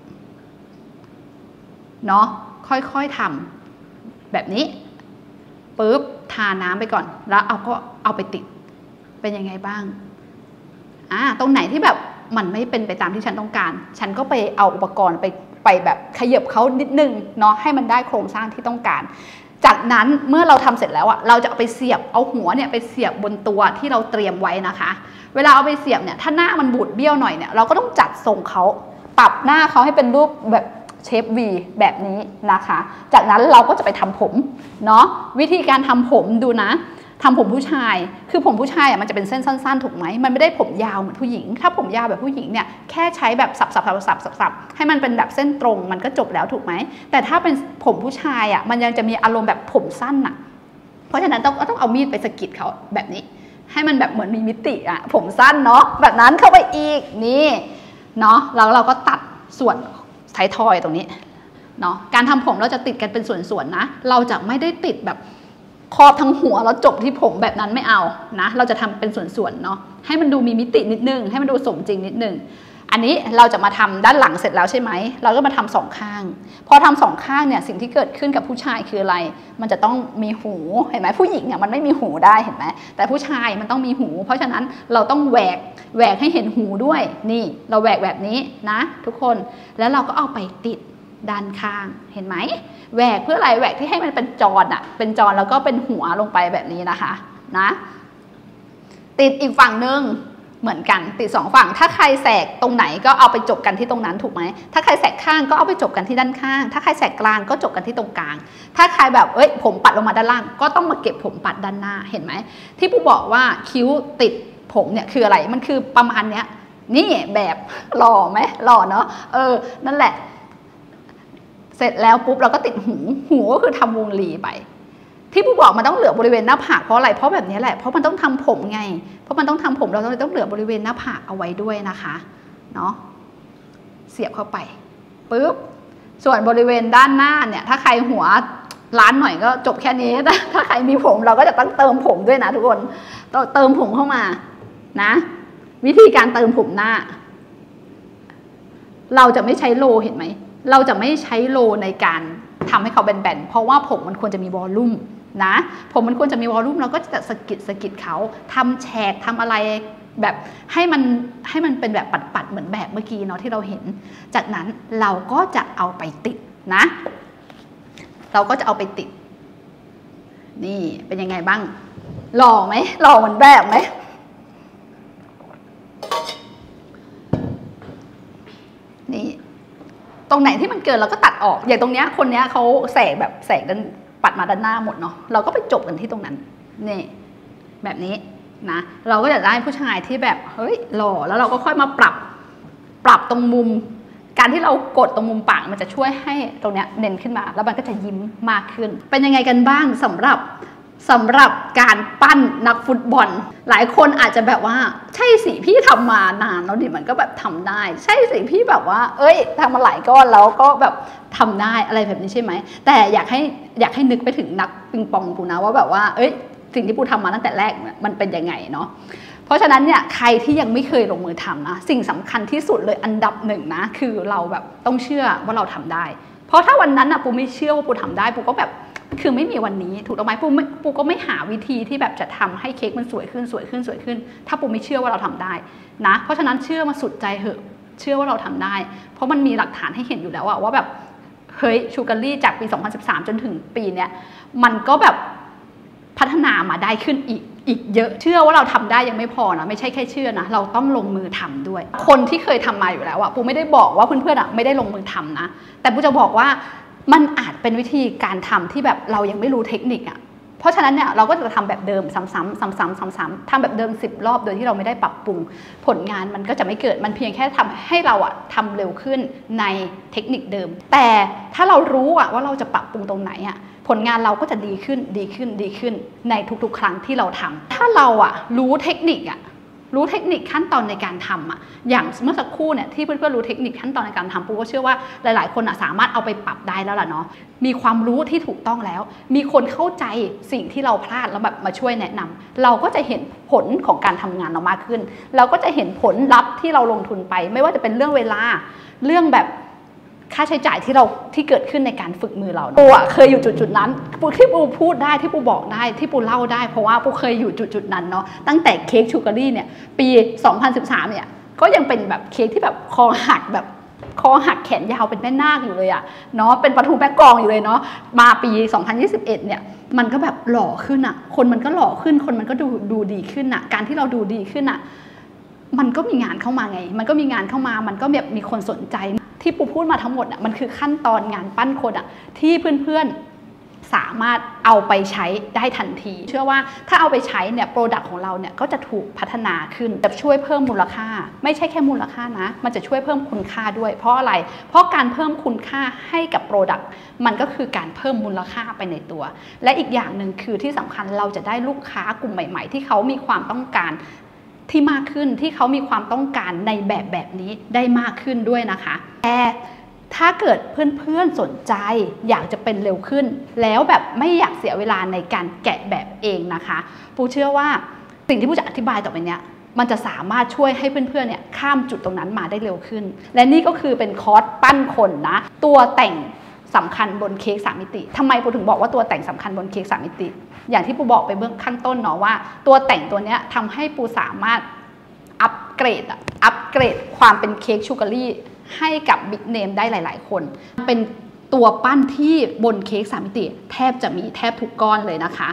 ๆเนาะค่อยๆทำแบบนี้ปุ๊บทาน้ำไปก่อนแล้วเอาก็เอาไปติดเป็นยังไงบ้างอ่าตรงไหนที่แบบมันไม่เป็นไปตามที่ฉันต้องการฉันก็ไปเอาอุปกรณ์ไปไปแบบขยับเขานิดนึงเนาะให้มันได้โครงสร้างที่ต้องการจากนั้นเมื่อเราทำเสร็จแล้วอะเราจะเอาไปเสียบเอาหัวเนี่ยไปเสียบบนตัวที่เราเตรียมไว้นะคะเวลาเอาไปเสียบเนี่ยถ้าหน้ามันบูดเบี้ยวหน่อยเนี่ยเราก็ต้องจัดทรงเขาปรับหน้าเขาให้เป็นรูปแบบเชฟ วี แบบนี้นะคะจากนั้นเราก็จะไปทำผมเนาะวิธีการทำผมดูนะทำผมผู้ชายคือผมผู้ชายอ่ะมันจะเป็นเส้นสั้นๆถูกไหมมันไม่ได้ผมยาวเหมือนผู้หญิงถ้าผมยาวแบบผู้หญิงเนี่ยแค่ใช้แบบสับสับสับสับสับสับให้มันเป็นแบบเส้นตรงมันก็จบแล้วถูกไหมแต่ถ้าเป็นผมผู้ชายอ่ะมันยังจะมีอารมณ์แบบผมสั้นอ่ะเพราะฉะนั้นต้องต้องเอามีดไปสะกิดเขาแบบนี้ให้มันแบบเหมือนมีมิติอ่ะผมสั้นเนาะแบบนั้นเข้าไปอีกนี่เนาะแล้วเราก็ตัดส่วนไททอยตรงนี้เนาะการทำผมเราจะติดกันเป็นส่วนๆนะเราจะไม่ได้ติดแบบครอบทั้งหัวแล้วจบที่ผมแบบนั้นไม่เอานะเราจะทำเป็นส่วนๆเนาะให้มันดูมีมิตินิดนึงให้มันดูสมจริงนิดนึงอันนี้เราจะมาทำด้านหลังเสร็จแล้วใช่ไหมเราก็มาทำสองข้างพอทำสองข้างเนี่ยสิ่งที่เกิดขึ้นกับผู้ชายคืออะไรมันจะต้องมีหูเห็นไหมผู้หญิงเนี่ยมันไม่มีหูได้เห็นไหมแต่ผู้ชายมันต้องมีหูเพราะฉะนั้นเราต้องแหวกแหวกให้เห็นหูด้วยนี่เราแหวกแบบนี้นะทุกคนแล้วเราก็เอาไปติดด้านข้างเห็นไหมแหวกเพื่ออะไรแหวกที่ให้มันเป็นจรอะเป็นจรแล้วก็เป็นหัวลงไปแบบนี้นะคะนะติดอีกฝั่งหนึ่งเหมือนกันติดสองฝั่งถ้าใครแสกตรงไหนก็เอาไปจบกันที่ตรงนั้นถูกไหมถ้าใครแสกข้างก็เอาไปจบกันที่ด้านข้างถ้าใครแสกกลางก็จบกันที่ตรงกลางถ้าใครแบบเอ้ยผมปัดลงมาด้านล่างก็ต้องมาเก็บผมปัดด้านหน้าเห็นไหมที่ปูบอกว่าคิ้วติดผมเนี่ยคืออะไรมันคือประมาณเนี้ยนี่แบบหล่อไหมหล่อเนาะเออนั่นแหละเสร็จแล้วปุ๊บเราก็ติดหูหูก็คือทำวงรีไปที่ปูบอกมันต้องเหลือบริเวณหน้าผากเพราะอะไรเพราะแบบนี้แหละเพราะมันต้องทำผมไงเพราะมันต้องทำผมเราต้องต้องเหลือบริเวณหน้าผากเอาไว้ด้วยนะคะเนาะเสียบเข้าไปปุ๊บส่วนบริเวณด้านหน้าเนี่ยถ้าใครหัวล้านหน่อยก็จบแค่นี้ถ้าใครมีผมเราก็จะต้องเติมผมด้วยนะทุกคนต้องเติมผมเข้ามานะวิธีการเติมผมหน้าเราจะไม่ใช้โลเห็นไหมเราจะไม่ใช้โลในการทำให้เขาแบนๆเพราะว่าผมมันควรจะมีวอลลุ่มนะผมมันควรจะมีวอลลุ่มเราก็จะสะกิดสะกิดเขาทำแฉกทำอะไรแบบให้มันให้มันเป็นแบบปัดๆเหมือนแบบเมื่อกี้เนาะที่เราเห็นจากนั้นเราก็จะเอาไปติดนะเราก็จะเอาไปติดนี่เป็นยังไงบ้างหล่อไหมหล่อเหมือนแบบไหมนี่ตรงไหนที่มันเกินเราก็ตัดออกอย่างตรงเนี้ยคนเนี้ยเขาแสกแบบแสกด้านปัดมาด้านหน้าหมดเนาะเราก็ไปจบกันที่ตรงนั้นนี่แบบนี้นะเราก็จะได้ผู้ชายที่แบบเฮ้ยหล่อแล้วเราก็ค่อยมาปรับปรับตรงมุมการที่เรากดตรงมุมปากมันจะช่วยให้ตรงเนี้ยเน้นขึ้นมาแล้วมันก็จะยิ้มมากขึ้นเป็นยังไงกันบ้างสำหรับสำหรับการปั้นนักฟุตบอลหลายคนอาจจะแบบว่าใช่สิพี่ทำมานานแล้วดิมันก็แบบทำได้ใช่สิพี่แบบว่าเอ้ยทำมาหลายก้อนแล้วก็แบบทำได้อะไรแบบนี้ใช่ไหมแต่อยากให้อยากให้นึกไปถึงนักปิงปองปูนะว่าแบบว่าเอ้ยสิ่งที่ปูทำมาตั้งแต่แรกมันเป็นยังไงเนาะเพราะฉะนั้นเนี่ยใครที่ยังไม่เคยลงมือทำนะสิ่งสำคัญที่สุดเลยอันดับหนึ่งนะคือเราแบบต้องเชื่อว่าเราทำได้เพราะถ้าวันนั้นนะปูไม่เชื่อว่าปูทำได้ปูก็แบบคือไม่มีวันนี้ถูกต้องไหมปูไม่ปูก็ไม่หาวิธีที่แบบจะทำให้เค้กมันสวยขึ้นสวยขึ้นสวยขึ้นถ้าปูไม่เชื่อว่าเราทำได้นะเพราะฉะนั้นเชื่อมาสุดใจเหอะเชื่อว่าเราทำได้เพราะมันมีหลักฐานให้เห็นอยู่แล้วว่าแบบเฮ้ยชูการ์รี่จากปีสองพันสิบสามจนถึงปีเนี้ยมันก็แบบพัฒนามาได้ขึ้นอีกอีกเยอะเชื่อว่าเราทำได้ยังไม่พอนะไม่ใช่แค่เชื่อนะเราต้องลงมือทำด้วยคนที่เคยทำมาอยู่แล้วอะปูไม่ได้บอกว่าเพื่อนๆอะไม่ได้ลงมือทำนะแต่ปูจะบอกว่ามันอาจเป็นวิธีการทำที่แบบเรายังไม่รู้เทคนิคอะเพราะฉะนั้นเนี่ยเราก็จะทำแบบเดิมซ้ำๆซ้ำๆซ้ำๆทำแบบเดิมสิบรอบโดยที่เราไม่ได้ปรับปรุงผลงานมันก็จะไม่เกิดมันเพียงแค่ทำให้เราอะทำเร็วขึ้นในเทคนิคเดิมแต่ถ้าเรารู้อะว่าเราจะปรับปรุงตรงไหนอะผลงานเราก็จะดีขึ้นดีขึ้นดีขึ้นในทุกๆครั้งที่เราทำถ้าเราอะรู้เทคนิคอะรู้เทคนิคขั้นตอนในการทำอะอย่างเมื่อสักครู่เนี่ยที่เพื่อนๆรู้เทคนิคขั้นตอนในการทำปูก็เชื่อว่าหลายๆคนอะสามารถเอาไปปรับได้แล้วล่ะเนาะมีความรู้ที่ถูกต้องแล้วมีคนเข้าใจสิ่งที่เราพลาดแล้วแบบมาช่วยแนะนำเราก็จะเห็นผลของการทำงานเรามากขึ้นเราก็จะเห็นผลลัพธ์ที่เราลงทุนไปไม่ว่าจะเป็นเรื่องเวลาเรื่องแบบค่าใช้จ่ายที่เราที่เกิดขึ้นในการฝึกมือเราปูอะเคยอยู่จุดจุดนั้นปูที่ปูพูดได้ที่ปูบอกได้ที่ปูเล่าได้เพราะว่าปูเคยอยู่จุดจุดนั้นเนาะตั้งแต่เค้กชูการ์รี่เนี่ยปีสองพันสิบสามเนี่ยก็ยังเป็นแบบเค้กที่แบบคอหักแบบคอหักแขนยาวเป็นแม่นาคอยู่เลยอะเนาะเป็นปลาทูแม่กองอยู่เลยเนาะมาปีสองพันยี่สิบเอ็ดเนี่ยมันก็แบบหล่อขึ้นอะคนมันก็หล่อขึ้นคนมันก็ดูดูดีขึ้นอะการที่เราดูดีขึ้นอะมันก็มีงานเข้ามาไงมันก็มีงานเข้ามามันก็แบบมีคนสนใจที่ปูพูดมาทั้งหมดอ่ะมันคือขั้นตอนงานปั้นคนอ่ะที่เพื่อนๆสามารถเอาไปใช้ได้ทันทีเชื่อว่าถ้าเอาไปใช้เนี่ยโปรดักต์ของเราเนี่ยก็จะถูกพัฒนาขึ้นจะช่วยเพิ่มมูลค่าไม่ใช่แค่มูลค่านะมันจะช่วยเพิ่มคุณค่าด้วยเพราะอะไรเพราะการเพิ่มคุณค่าให้กับโปรดักต์มันก็คือการเพิ่มมูลค่าไปในตัวและอีกอย่างหนึ่งคือที่สำคัญเราจะได้ลูกค้ากลุ่มใหม่ๆที่เขามีความต้องการที่มากขึ้นที่เขามีความต้องการในแบบแบบนี้ได้มากขึ้นด้วยนะคะแต่ถ้าเกิดเพื่อนๆสนใจอยากจะเป็นเร็วขึ้นแล้วแบบไม่อยากเสียเวลาในการแกะแบบเองนะคะปูเชื่อว่าสิ่งที่ปูจะอธิบายต่อไปเนี้ยมันจะสามารถช่วยให้เพื่อนๆเนี่ยข้ามจุดตรงนั้นมาได้เร็วขึ้นและนี่ก็คือเป็นคอร์สปั้นคนนะตัวแต่งสำคัญบนเค้กสามมิติทำไมปูถึงบอกว่าตัวแต่งสำคัญบนเค้กสามมิติอย่างที่ปูบอกไปเบื้องข้างต้นเนาะว่าตัวแต่งตัวเนี้ยทำให้ปูสามารถอัปเกรดอะอัปเกรดความเป็นเค้กชูการ์รี่ให้กับบิ๊กเนมได้หลายๆคนเป็นตัวปั้นที่บนเค้กสามมิติแทบจะมีแทบทุกก้อนเลยนะคะ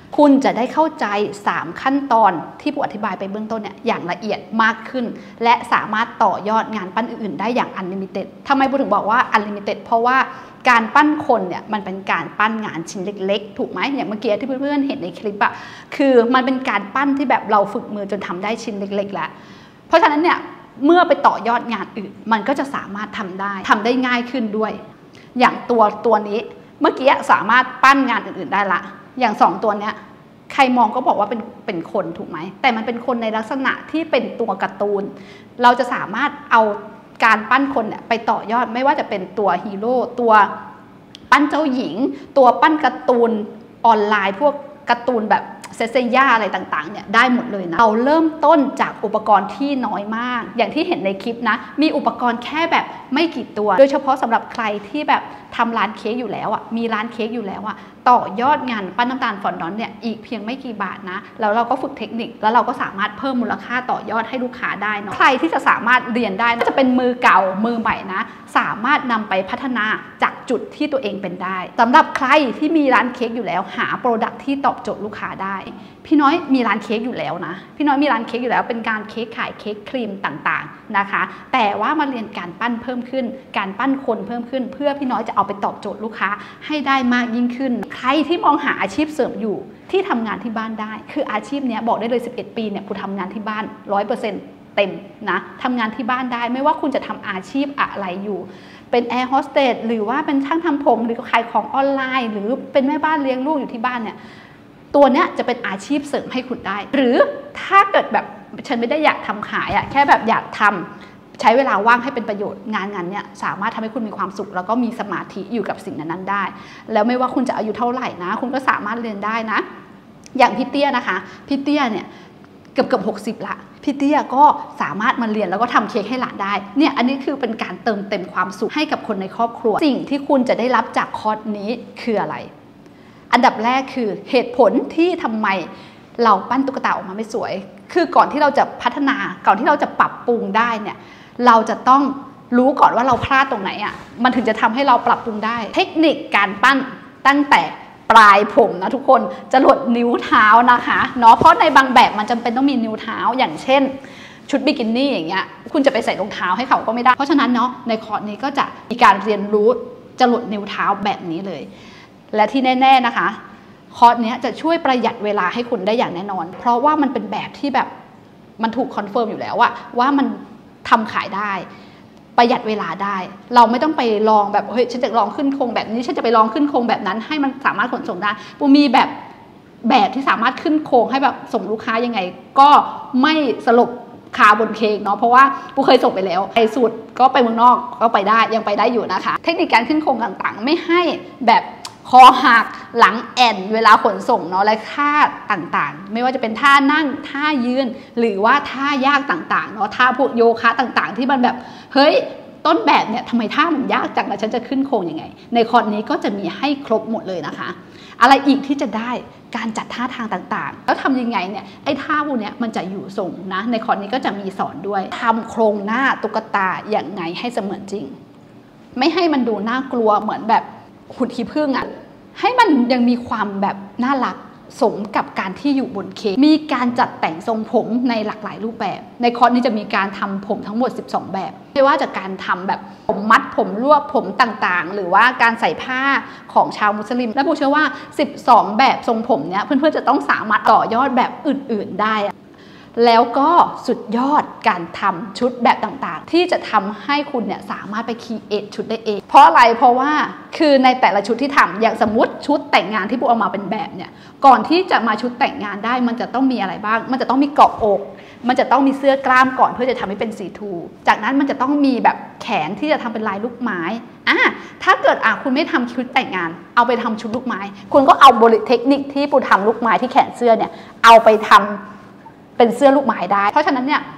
คุณจะได้เข้าใจสามขั้นตอนที่ปูอธิบายไปเบื้องต้นเนี่ยอย่างละเอียดมากขึ้นและสามารถต่อยอดงานปั้นอื่นๆได้อย่าง unlimited ทำไมปูถึงบอกว่า unlimited เพราะว่าการปั้นคนเนี่ยมันเป็นการปั้นงานชิ้นเล็กๆถูกไหมอย่างเมื่อกี้ที่เพื่อนๆเห็นในคลิปอะคือมันเป็นการปั้นที่แบบเราฝึกมือจนทำได้ชิ้นเล็กๆแล้วเพราะฉะนั้นเนี่ยเมื่อไปต่อยอดงานอื่นมันก็จะสามารถทำได้ทำได้ง่ายขึ้นด้วยอย่างตัวตัวนี้เมื่อกี้สามารถปั้นงานอื่นๆได้ละอย่างสองตัวเนี้ยใครมองก็บอกว่าเป็นเป็นคนถูกไหมแต่มันเป็นคนในลักษณะที่เป็นตัวการ์ตูนเราจะสามารถเอาการปั้นคนเนี่ยไปต่อยอดไม่ว่าจะเป็นตัวฮีโร่ตัวปั้นเจ้าหญิงตัวปั้นการ์ตูนออนไลน์พวกการ์ตูนแบบเซเซย่าอะไรต่างๆเนี่ยได้หมดเลยนะเราเริ่มต้นจากอุปกรณ์ที่น้อยมากอย่างที่เห็นในคลิปนะมีอุปกรณ์แค่แบบไม่กี่ตัวโดยเฉพาะสำหรับใครที่แบบทำร้านเค้กอยู่แล้วอ่ะมีร้านเค้กอยู่แล้วอ่ะต่อยอดงานปั้นน้ำตาลฟอนดอนเนี่ยอีกเพียงไม่กี่บาทนะแล้วเราก็ฝึกเทคนิคแล้วเราก็สามารถเพิ่มมูลค่าต่อยอดให้ลูกค้าได้เนาะใครที่จะสามารถเรียนได้จะเป็นมือเก่ามือใหม่นะสามารถนำไปพัฒนาจากจุดที่ตัวเองเป็นได้สำหรับใครที่มีร้านเค้กอยู่แล้วหาโปรดักที่ตอบโจทย์ลูกค้าได้พี่น้อยมีร้านเค้กอยู่แล้วนะพี่น้อยมีร้านเค้กอยู่แล้วเป็นการเค้กขายเค้กครีมต่างๆนะคะแต่ว่ามาเรียนการปั้นเพิ่มขึ้นการปั้นคนเพิ่มขึ้นเพื่อพี่น้อยจะเอาไปตอบโจทย์ลูกค้าให้ได้มากยิ่งขึ้นใครที่มองหาอาชีพเสริมอยู่ที่ทำงานที่บ้านได้คืออาชีพนี้บอกได้เลยสิบเอ็ดปีเนี่ยคุณทำงานที่บ้าน ร้อยเปอร์เซ็นต์ เต็มนะทำงานที่บ้านได้ไม่ว่าคุณจะทำอาชีพอะไรอยู่เป็นแอร์โฮสเตสหรือว่าเป็นช่างทำผมหรือขายของออนไลน์หรือเป็นแม่บ้านเลี้ยงลูกอยู่ที่บ้านเนี่ยตัวเนี้ยจะเป็นอาชีพเสริมให้คุณได้หรือถ้าเกิดแบบฉันไม่ได้อยากทำขายอะแค่แบบอยากทำใช้เวลาว่างให้เป็นประโยชน์งานงานเนี้ยสามารถทำให้คุณมีความสุขแล้วก็มีสมาธิอยู่กับสิ่งนั้นๆได้แล้วไม่ว่าคุณจะอายุเท่าไหร่นะคุณก็สามารถเรียนได้นะอย่างพี่เตี้ยนะคะพี่เตี้ยเนี่ยเกือบเกือบหกสิบละพี่เตี้ยก็สามารถมาเรียนแล้วก็ทำเค้กให้หลานได้เนี่ยอันนี้คือเป็นการเติมเต็มความสุขให้กับคนในครอบครัวสิ่งที่คุณจะได้รับจากคอร์สนี้คืออะไรอันดับแรกคือเหตุผลที่ทำไมเราปั้นตุ๊กตาออกมาไม่สวยคือก่อนที่เราจะพัฒนาก่อนที่เราจะปรับปรุงได้เนี่ยเราจะต้องรู้ก่อนว่าเราพลาดตรงไหนอ่ะมันถึงจะทำให้เราปรับปรุงได้เทคนิคการปั้นตั้งแต่ปลายผมนะทุกคนจะหลดนิ้วเท้านะคะเนาะเพราะในบางแบบมันจำเป็นต้องมีนิ้วเท้าอย่างเช่นชุดบิกินี่อย่างเงี้ยคุณจะไปใส่รองเท้าให้เขาก็ไม่ได้เพราะฉะนั้นเนาะในคอร์สนี้ก็จะมีการเรียนรู้จะหลดนิ้วเท้าแบบนี้เลยและที่แน่ๆนะคะคอร์สนี้จะช่วยประหยัดเวลาให้คุณได้อย่างแน่นอนเพราะว่ามันเป็นแบบที่แบบมันถูกคอนเฟิร์มอยู่แล้วอะว่ามันทำขายได้ประหยัดเวลาได้เราไม่ต้องไปลองแบบเฮ้ยฉันจะลองขึ้นโครงแบบนี้ฉันจะไปลองขึ้นโครงแบบนั้นให้มันสามารถขนส่งได้ปูมีแบบแบบที่สามารถขึ้นโครงให้แบบส่งลูกค้ายังไงก็ไม่สลบคาบนเค้กเนาะเพราะว่าปูเคยส่งไปแล้วไอ้สูตรก็ไปเมืองนอกก็ไปได้ยังไปได้อยู่นะคะเทคนิคการขึ้นโครงต่างๆไม่ให้แบบคอหักหลังแอนเวลาขนส่งเนาะและท่าต่างๆไม่ว่าจะเป็นท่านั่งท่ายืนหรือว่าท่ายากต่างๆเนาะท่าพวกโยคะต่างๆที่มันแบบเฮ้ยต้นแบบเนี่ยทำไมท่ามันยากจังแล้วฉันจะขึ้นโครงยังไงในคอร์สนี้ก็จะมีให้ครบหมดเลยนะคะอะไรอีกที่จะได้การจัดท่าทางต่างๆแล้วทำยังไงเนี่ยไอ้ท่าพวกนี้มันจะอยู่ทรงนะในคอร์สนี้ก็จะมีสอนด้วยทำโครงหน้าตุ๊กตาอย่างไงให้เสมือนจริงไม่ให้มันดูน่ากลัวเหมือนแบบหุ่นขี้ผึ้งอ่ะให้มันยังมีความแบบน่ารักสมกับการที่อยู่บนเค้กมีการจัดแต่งทรงผมในหลากหลายรูปแบบในคอร์สนี้จะมีการทำผมทั้งหมดสิบสองแบบไม่ว่าจะการทำแบบผมมัดผมรวบผมต่างๆหรือว่าการใส่ผ้าของชาวมุสลิมและปูเชื่อว่าสิบสองแบบทรงผมเนี้ยเพื่อนๆจะต้องสามารถต่อยอดแบบอื่นๆได้แล้วก็สุดยอดการทำชุดแบบต่างๆที่จะทำให้คุณเนี่ยสามารถไปครีเอทชุดได้เองเพราะอะไรเพราะว่าคือในแต่ละชุดที่ทำอย่างสมมติชุดแต่งงานที่ปูเอามาเป็นแบบเนี่ยก่อนที่จะมาชุดแต่งงานได้มันจะต้องมีอะไรบ้างมันจะต้องมีเกาะอกมันจะต้องมีเสื้อกล้ามก่อนเพื่อจะทำให้เป็นสีทูจากนั้นมันจะต้องมีแบบแขนที่จะทำเป็นลายลูกไม้อ่ะถ้าเกิดอ่ะคุณไม่ทำชุดแต่งงานเอาไปทำชุดลูกไม้คุณก็เอาบริเทคนิคที่ปูทำลูกไม้ที่แขนเสื้อเนี่ยเอาไปทำเป็นเสื้อลูกไม้ได้เพราะฉะนั้นเนี่ย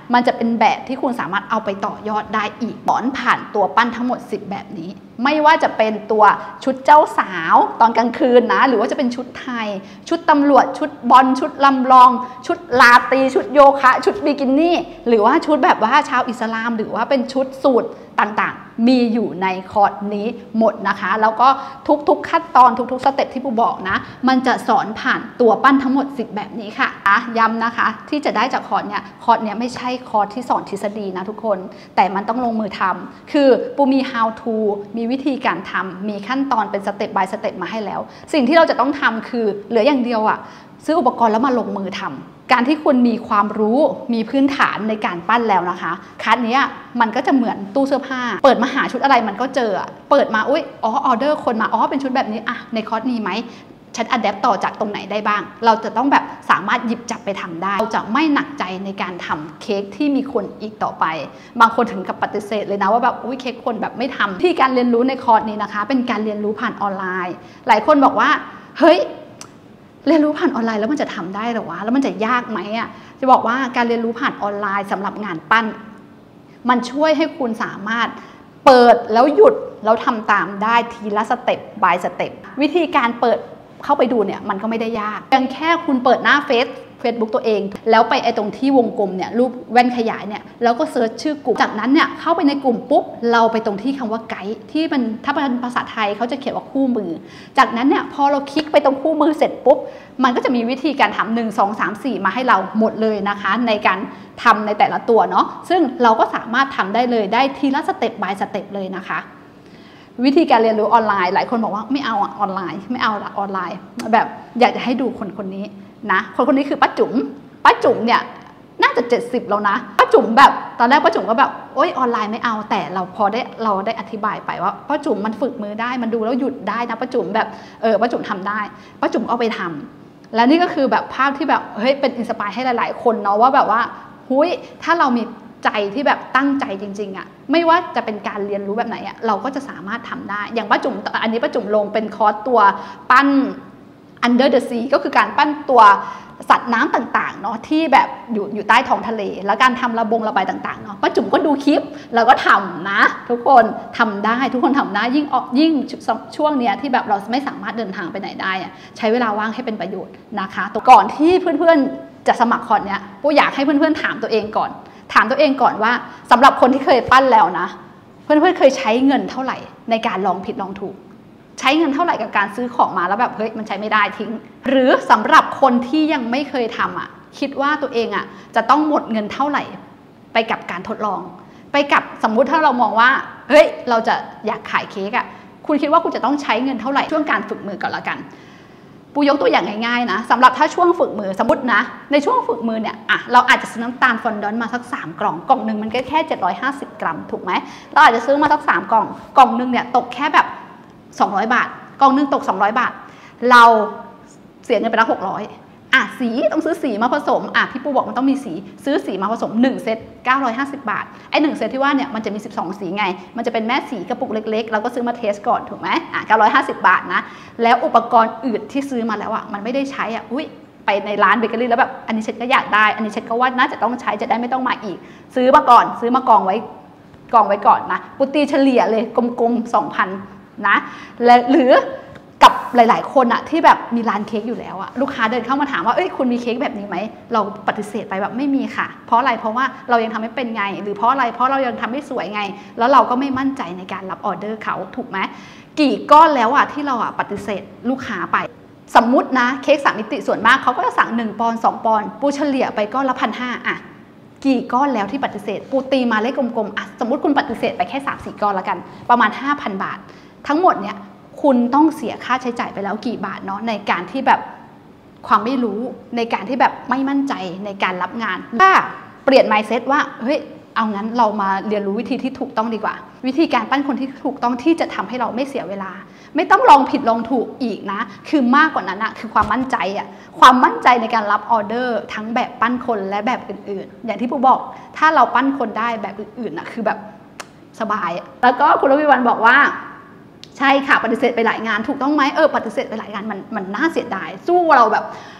มันจะเป็นแบบที่คุณสามารถเอาไปต่อยอดได้อีกสอนผ่านตัวปั้นทั้งหมดสิบแบบนี้ไม่ว่าจะเป็นตัวชุดเจ้าสาวตอนกลางคืนนะหรือว่าจะเป็นชุดไทยชุดตำรวจชุดบอลชุดลำลองชุดลาตรีชุดโยคะชุดบิกินี่หรือว่าชุดแบบว่าชาวอิสลามหรือว่าเป็นชุดสูทต่างๆมีอยู่ในคอร์สนี้หมดนะคะแล้วก็ทุกๆขั้นตอนทุกๆสเต็ปที่ปูบอกนะมันจะสอนผ่านตัวปั้นทั้งหมดสิบแบบนี้ค่ะย้ำนะคะที่จะได้จากคอร์สเนี่ยคอร์สเนี่ยไม่ใช่คอร์สที่สอนทฤษฎีนะทุกคนแต่มันต้องลงมือทำคือปูมี how to มีวิธีการทำมีขั้นตอนเป็นสเต็ป by สเต็ปมาให้แล้วสิ่งที่เราจะต้องทำคือเหลืออย่างเดียวอะซื้ออุปกรณ์แล้วมาลงมือทำการที่คุณมีความรู้มีพื้นฐานในการปั้นแล้วนะคะคัสนี้มันก็จะเหมือนตู้เสื้อผ้าเปิดมาหาชุดอะไรมันก็เจอเปิดมาอุ้ยอ๋อออเดอร์คนมาอ๋อเป็นชุดแบบนี้อะในคอร์สมีไหมฉันอัดแอปต่อจากตรงไหนได้บ้างเราจะต้องแบบสามารถหยิบจับไปทำได้เราจะไม่หนักใจในการทำเค้กที่มีคนอีกต่อไปบางคนถึงกับปฏิเสธเลยนะว่าแบบอุ้ยเค้กคนแบบไม่ทำที่การเรียนรู้ในคอร์สนี้นะคะเป็นการเรียนรู้ผ่านออนไลน์หลายคนบอกว่าเฮ้ยเรียนรู้ผ่านออนไลน์แล้วมันจะทำได้หรอวะแล้วมันจะยากไหมอ่ะจะบอกว่าการเรียนรู้ผ่านออนไลน์สำหรับงานปั้นมันช่วยให้คุณสามารถเปิดแล้วหยุดแล้วทำตามได้ทีละสเต็ป by สเต็ปวิธีการเปิดเข้าไปดูเนี่ยมันก็ไม่ได้ยากเพียงแค่คุณเปิดหน้าเฟซเฟซบุ๊กตัวเองแล้วไปไอ้ตรงที่วงกลมเนี่ยรูปแว่นขยายเนี่ยแล้วก็เซิร์ชชื่อกลุ่มจากนั้นเนี่ยเข้าไปในกลุ่มปุ๊บเราไปตรงที่คำว่าไกด์ที่มันถ้าเป็นภาษาไทยเขาจะเขียนว่าคู่มือจากนั้นเนี่ยพอเราคลิกไปตรงคู่มือเสร็จปุ๊บมันก็จะมีวิธีการทำหนึ่ง สอง สาม สี่มาให้เราหมดเลยนะคะในการทำในแต่ละตัวเนาะซึ่งเราก็สามารถทำได้เลยได้ทีละสเต็ป by สเต็ปเลยนะคะวิธีการเรียนรู้ออนไลน์หลายคนบอกว่าไม่เอาออนไลน์ไม่เอาละออนไลน์แบบอยากจะให้ดูคนคนนี้นะคนคนนี้คือป้าจุ๋มป้าจุ๋มเนี่ยน่าจะเจ็ดสิบแล้วนะป้าจุ๋มแบบตอนแรกป้าจุ๋มก็แบบโอ๊ยออนไลน์ไม่เอาแต่เราพอได้เราได้อธิบายไปว่าป้าจุ๋มมันฝึกมือได้มันดูแล้วหยุดได้นะป้าจุ๋มแบบเออป้าจุ๋มทำได้ป้าจุ๋มเอาไปทำและนี่ก็คือแบบภาพที่แบบเฮ้ยเป็นอินสปายให้หลายๆคนเนาะว่าแบบว่าหุ้ยถ้าเรามีใจที่แบบตั้งใจจริงๆอะไม่ว่าจะเป็นการเรียนรู้แบบไหนอะเราก็จะสามารถทำได้อย่างป้าจุ๋มอันนี้ป้าจุ๋มลงเป็นคอร์สตัวปั้น under the sea ก็คือการปั้นตัวสัตว์น้ำต่างๆเนาะที่แบบอยู่อยู่ใต้ท้องทะเลแล้วการทำระบงระบายต่างๆเนาะป้าจุ๋มก็ดูคลิปแล้วก็ทำนะทุกคนทำได้ทุกคนทำได้ยิ่งออกยิ่งช่วงเนี้ยที่แบบเราไม่สามารถเดินทางไปไหนได้อะใช้เวลาว่างให้เป็นประโยชน์นะคะก่อนที่เพื่อนๆจะสมัครคอร์สเนี้ยปูอยากให้เพื่อนๆถามตัวเองก่อนถามตัวเองก่อนว่าสำหรับคนที่เคยปั้นแล้วนะเพื่อนๆเคยใช้เงินเท่าไหร่ในการลองผิดลองถูกใช้เงินเท่าไหร่กับการซื้อของมาแล้วแบบเฮ้ยมันใช้ไม่ได้ทิ้งหรือสำหรับคนที่ยังไม่เคยทำอ่ะคิดว่าตัวเองอ่ะจะต้องหมดเงินเท่าไหร่ไปกับการทดลองไปกับสมมุติถ้าเรามองว่าเฮ้ยเราจะอยากขายเค้กอ่ะคุณคิดว่าคุณจะต้องใช้เงินเท่าไหร่ช่วงการฝึกมือก่อนละกันปูยกตัวอย่างง่ายๆนะสำหรับถ้าช่วงฝึกมือสมมตินะในช่วงฝึกมือเนี่ยอ่ะเราอาจจะซื้อน้ำตาลฟอนดอนมาสักสามกล่องกล่องหนึ่งมันก็แค่เจ็ดร้อยห้าสิบกรัมถูกไหมเราอาจจะซื้อมาสักสามกล่องกล่องหนึ่งเนี่ยตกแค่แบบสองร้อยบาทกล่องหนึ่งตกสองร้อยบาทเราเสียเงินไปแล้วหกร้อยอ่ะสีต้องซื้อสีมาผสมอ่ะพี่ปูบอกมันต้องมีสีซื้อสีมาผสมหนึ่งเซตเก้าร้อยห้าสิบบาทไอ้หนึ่งเซตที่ว่าเนี่ยมันจะมีสิบสองสีไงมันจะเป็นแม่สีกระปุกเล็กๆเราก็ซื้อมาเทสก่อนถูกไหมอ่ะเก้าร้อยห้าสิบบาทนะแล้วอุปกรณ์อื่นที่ซื้อมาแล้วอ่ะมันไม่ได้ใช้อ่ะอุ้ยไปในร้านเบเกอรี่แล้วแบบอันนี้ฉันก็อยากได้อันนี้ฉันก็ว่าน่าจะต้องใช้จะได้ไม่ต้องมาอีกซื้อมาก่อนซื้อมากองไว้กองไว้ก่อนนะปูตีเฉลี่ยเลยกลมๆ สองพัน นะและหรือกับหลายๆคนอะที่แบบมีร้านเค้กอยู่แล้วอะลูกค้าเดินเข้ามาถามว่าเอ้ยคุณมีเค้กแบบนี้ไหมเราปฏิเสธไปแบบไม่มีค่ะเพราะอะไรเพราะว่าเรายังทำไม่เป็นไงหรือเพราะอะไรเพราะเรายังทำไม่สวยไงแล้วเราก็ไม่มั่นใจในการรับออเดอร์เขาถูกไหมกี่ก้อนแล้วอะที่เราอะปฏิเสธลูกค้าไปสมมุตินะเค้กสามมิติส่วนมากเขาก็จะสั่งหนึ่งปอนด์สองปอนด์ปูเฉลี่ยไปก้อนละพันห้าอะกี่ก้อนแล้วที่ปฏิเสธปูตีมาเลขกลมๆอะสมมติคุณปฏิเสธไปแค่ สามสี่ ก้อนละกันประมาณ ห้าพัน บาททั้งหมดเนี่ยคุณต้องเสียค่าใช้จ่ายไปแล้วกี่บาทเนาะในการที่แบบความไม่รู้ในการที่แบบไม่มั่นใจในการรับงานถ้าเปลี่ยน mindset ว่าเฮ้ยเอางั้นเรามาเรียนรู้วิธีที่ถูกต้องดีกว่าวิธีการปั้นคนที่ถูกต้องที่จะทำให้เราไม่เสียเวลาไม่ต้องลองผิดลองถูกอีกนะคือมากกว่านั้นอะคือความมั่นใจอะความมั่นใจในการรับออเดอร์ทั้งแบบปั้นคนและแบบอื่นๆอย่างที่ปูบอกถ้าเราปั้นคนได้แบบอื่นๆอะคือแบบสบายแล้วก็คุณรวิวันบอกว่าใช่ค่ะปฏิเสธไปหลายงานถูกต้องไหมเออปฏิเสธไปหลายงานมันมันน่าเสียดายสู้เราแบบ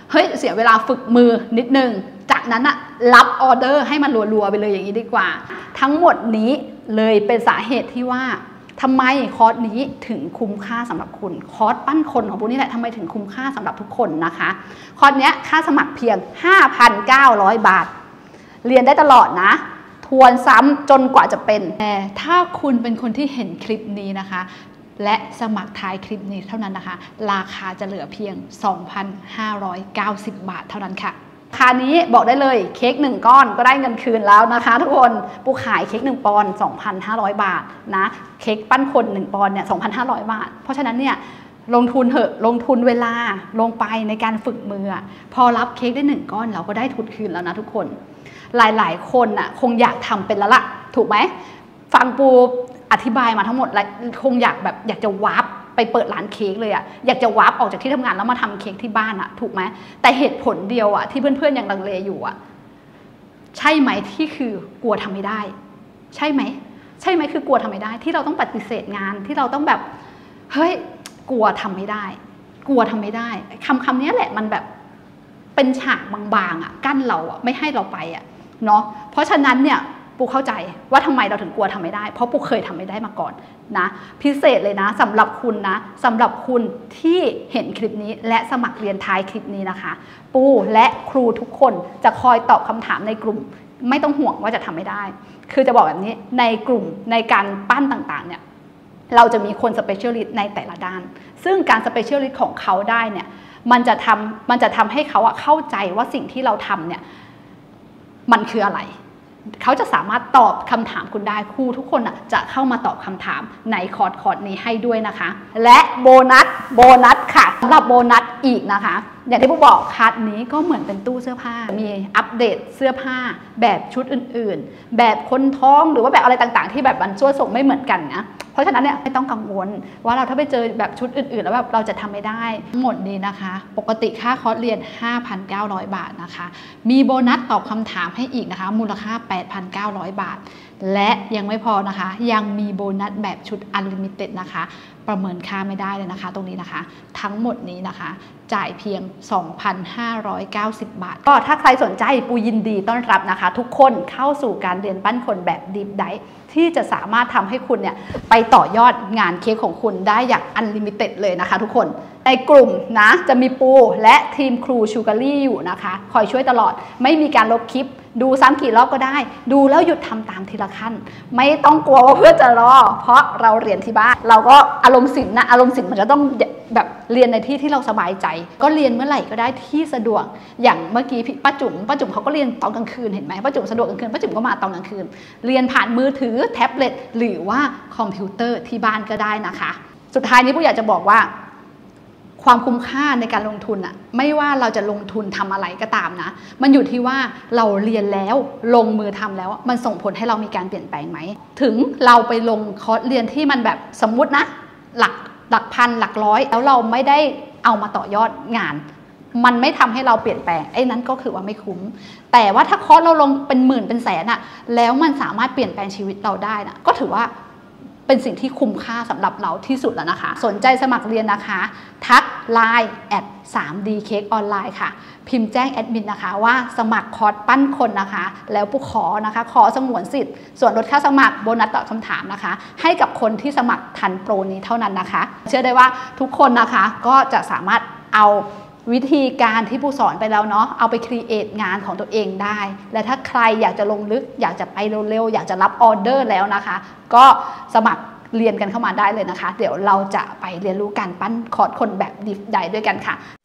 เฮ้ยเสียเวลาฝึกมือนิดนึงจากนั้นอะรับออเดอร์ให้มันรัวๆไปเลยอย่างนี้ดีกว่าทั้งหมดนี้เลยเป็นสาเหตุที่ว่าทำไมคอร์สนี้ถึงคุ้มค่าสำหรับคุณคอร์สปั้นคนของพวกนี้แหละทำไมถึงคุ้มค่าสำหรับทุกคนนะคะคอร์สนี้ค่าสมัครเพียง ห้าพันเก้าร้อย บาทเรียนได้ตลอดนะทวนซ้ำจนกว่าจะเป็นแต่ถ้าคุณเป็นคนที่เห็นคลิปนี้นะคะและสมัครท้ายคลิปนี้เท่านั้นนะคะราคาจะเหลือเพียง สองพันห้าร้อยเก้าสิบ บาทเท่านั้นค่ะราคานี้บอกได้เลยเค้กหนึ่งก้อนก็ได้เงินคืนแล้วนะคะทุกคนปูขายเค้กหนึ่งปอนด์ สองพันห้าร้อย บาทนะเค้กปั้นคนหนึ่งปอนด์เนี่ย สองพันห้าร้อย บาทเพราะฉะนั้นเนี่ยลงทุนเถอะลงทุนเวลาลงไปในการฝึกมือพอรับเค้กได้หนึ่งก้อนเราก็ได้ทุนคืนแล้วนะทุกคนหลายๆคนน่ะคงอยากทำเป็นแล้วล่ะถูกไหมฟังปูอธิบายมาทั้งหมดแล้วคงอยากแบบอยากจะวาร์ปไปเปิดร้านเค้กเลยอะอยากจะวาร์ปออกจากที่ทำงานแล้วมาทำเค้กที่บ้านอะถูกไหมแต่เหตุผลเดียวอะที่เพื่อนๆยังลังเลอยู่อะใช่ไหมที่คือกลัวทำไม่ได้ใช่ไหมใช่ไหมคือกลัวทำไม่ได้ที่เราต้องปฏิเสธงานที่เราต้องแบบเฮ้ยกลัวทำไม่ได้กลัวทำไม่ได้คำคำนี้แหละมันแบบเป็นฉากบางๆอะกั้นเราอะไม่ให้เราไปอะเนาะเพราะฉะนั้นเนี่ยปูเข้าใจว่าทำไมเราถึงกลัวทำไม่ได้เพราะปูเคยทำไม่ได้มาก่อนนะพิเศษเลยนะสำหรับคุณนะสำหรับคุณที่เห็นคลิปนี้และสมัครเรียนท้ายคลิปนี้นะคะปูและครูทุกคนจะคอยตอบคำถามในกลุ่มไม่ต้องห่วงว่าจะทำไม่ได้คือจะบอกแบบนี้ในกลุ่มในการปั้นต่างๆเนี่ยเราจะมีคนสเปเชียลิสต์ในแต่ละด้านซึ่งการสเปเชียลิสต์ของเขาได้เนี่ยมันจะทำมันจะทำให้เขาเข้าใจว่าสิ่งที่เราทำเนี่ยมันคืออะไรเขาจะสามารถตอบคำถามคุณได้ครูทุกคนจะเข้ามาตอบคำถามในคอร์สคอร์สนี้ให้ด้วยนะคะและโบนัสโบนัสค่ะสำหรับโบนัสอีกนะคะอย่างที่ผู้บอกคอร์สนี้ก็เหมือนเป็นตู้เสื้อผ้ามีอัปเดตเสื้อผ้าแบบชุดอื่นๆแบบคนท้องหรือว่าแบบอะไรต่างๆที่แบบมันชั่วส่งไม่เหมือนกันนะเพราะฉะนั้นเนี่ยไม่ต้องกังวลว่าเราถ้าไปเจอแบบชุดอื่นๆแล้วแบบเราจะทำไม่ได้ทั้งหมดนี้นะคะปกติค่าคอร์สเรียน ห้าพันเก้าร้อย บาทนะคะมีโบนัสตอบคำถามให้อีกนะคะมูลค่า แปดพันเก้าร้อย บาทและยังไม่พอนะคะยังมีโบนัสแบบชุด Unlimited นะคะประเมินค่าไม่ได้เลยนะคะตรงนี้นะคะทั้งหมดนี้นะคะจ่ายเพียง สองพันห้าร้อยเก้าสิบ บาทก็ถ้าใครสนใจปูยินดีต้อนรับนะคะทุกคนเข้าสู่การเรียนปั้นคนแบบ Deep Dive ที่จะสามารถทำให้คุณเนี่ยไปต่อยอดงานเค้กของคุณได้อย่าง Unlimited เลยนะคะทุกคนในกลุ่มนะจะมีปูและทีมครูชูการีอยู่นะคะคอยช่วยตลอดไม่มีการลบคลิปดูซ้ำกี่รอบก็ได้ดูแล้วหยุดทำตามทีละขั้นไม่ต้องกลัวว่าเพื่อนจะรอเพราะเราเรียนที่บ้านเราก็อารมณ์ศิลป์นะอารมณ์ศิลป์มันจะต้องแบบเรียนในที่ที่เราสบายใจก็เรียนเมื่อไหร่ก็ได้ที่สะดวกอย่างเมื่อกี้ป้าจุ๋มป้าจุ๋มเขาก็เรียนตอนกลางคืนเห็นไหมป้าจุ๋มสะดวกกลางคืนป้าจุ๋มก็มาตอนกลางคืนเรียนผ่านมือถือแท็บเล็ตหรือว่าคอมพิวเตอร์ที่บ้านก็ได้นะคะสุดท้ายนี้ผู้อยากจะบอกว่าความคุ้มค่าในการลงทุนอะไม่ว่าเราจะลงทุนทำอะไรก็ตามนะมันอยู่ที่ว่าเราเรียนแล้วลงมือทำแล้วมันส่งผลให้เรามีการเปลี่ยนแปลงไหมถึงเราไปลงคอร์สเรียนที่มันแบบสมมุตินะหลักหลักพันหลักร้อยแล้วเราไม่ได้เอามาต่อยอดงานมันไม่ทำให้เราเปลี่ยนแปลงไอ้นั้นก็คือว่าไม่คุ้มแต่ว่าถ้าคอร์สเราลงเป็นหมื่นเป็นแสนอะแล้วมันสามารถเปลี่ยนแปลงชีวิตเราได้นะก็ถือว่าเป็นสิ่งที่คุ้มค่าสำหรับเราที่สุดแล้วนะคะสนใจสมัครเรียนนะคะทัก ไลน์ แอท ทรี ดี เค้ก ออนไลน์ค่ะพิมพ์แจ้งแอดมินนะคะว่าสมัครคอร์สปั้นคนนะคะแล้วปูขอนะคะขอสงวนสิทธิ์ส่วนลดค่าสมัครโบนัสตอบคำถามนะคะให้กับคนที่สมัครทันโปรนี้เท่านั้นนะคะเชื่อได้ว่าทุกคนนะคะก็จะสามารถเอาวิธีการที่ผู้สอนไปแล้วเนาะเอาไปครีเอทงานของตัวเองได้และถ้าใครอยากจะลงลึกอยากจะไปเร็วๆอยากจะรับออเดอร์แล้วนะคะก็สมัครเรียนกันเข้ามาได้เลยนะคะเดี๋ยวเราจะไปเรียนรู้การปั้นคอร์สคนแบบดิฟไดด้วยกันค่ะ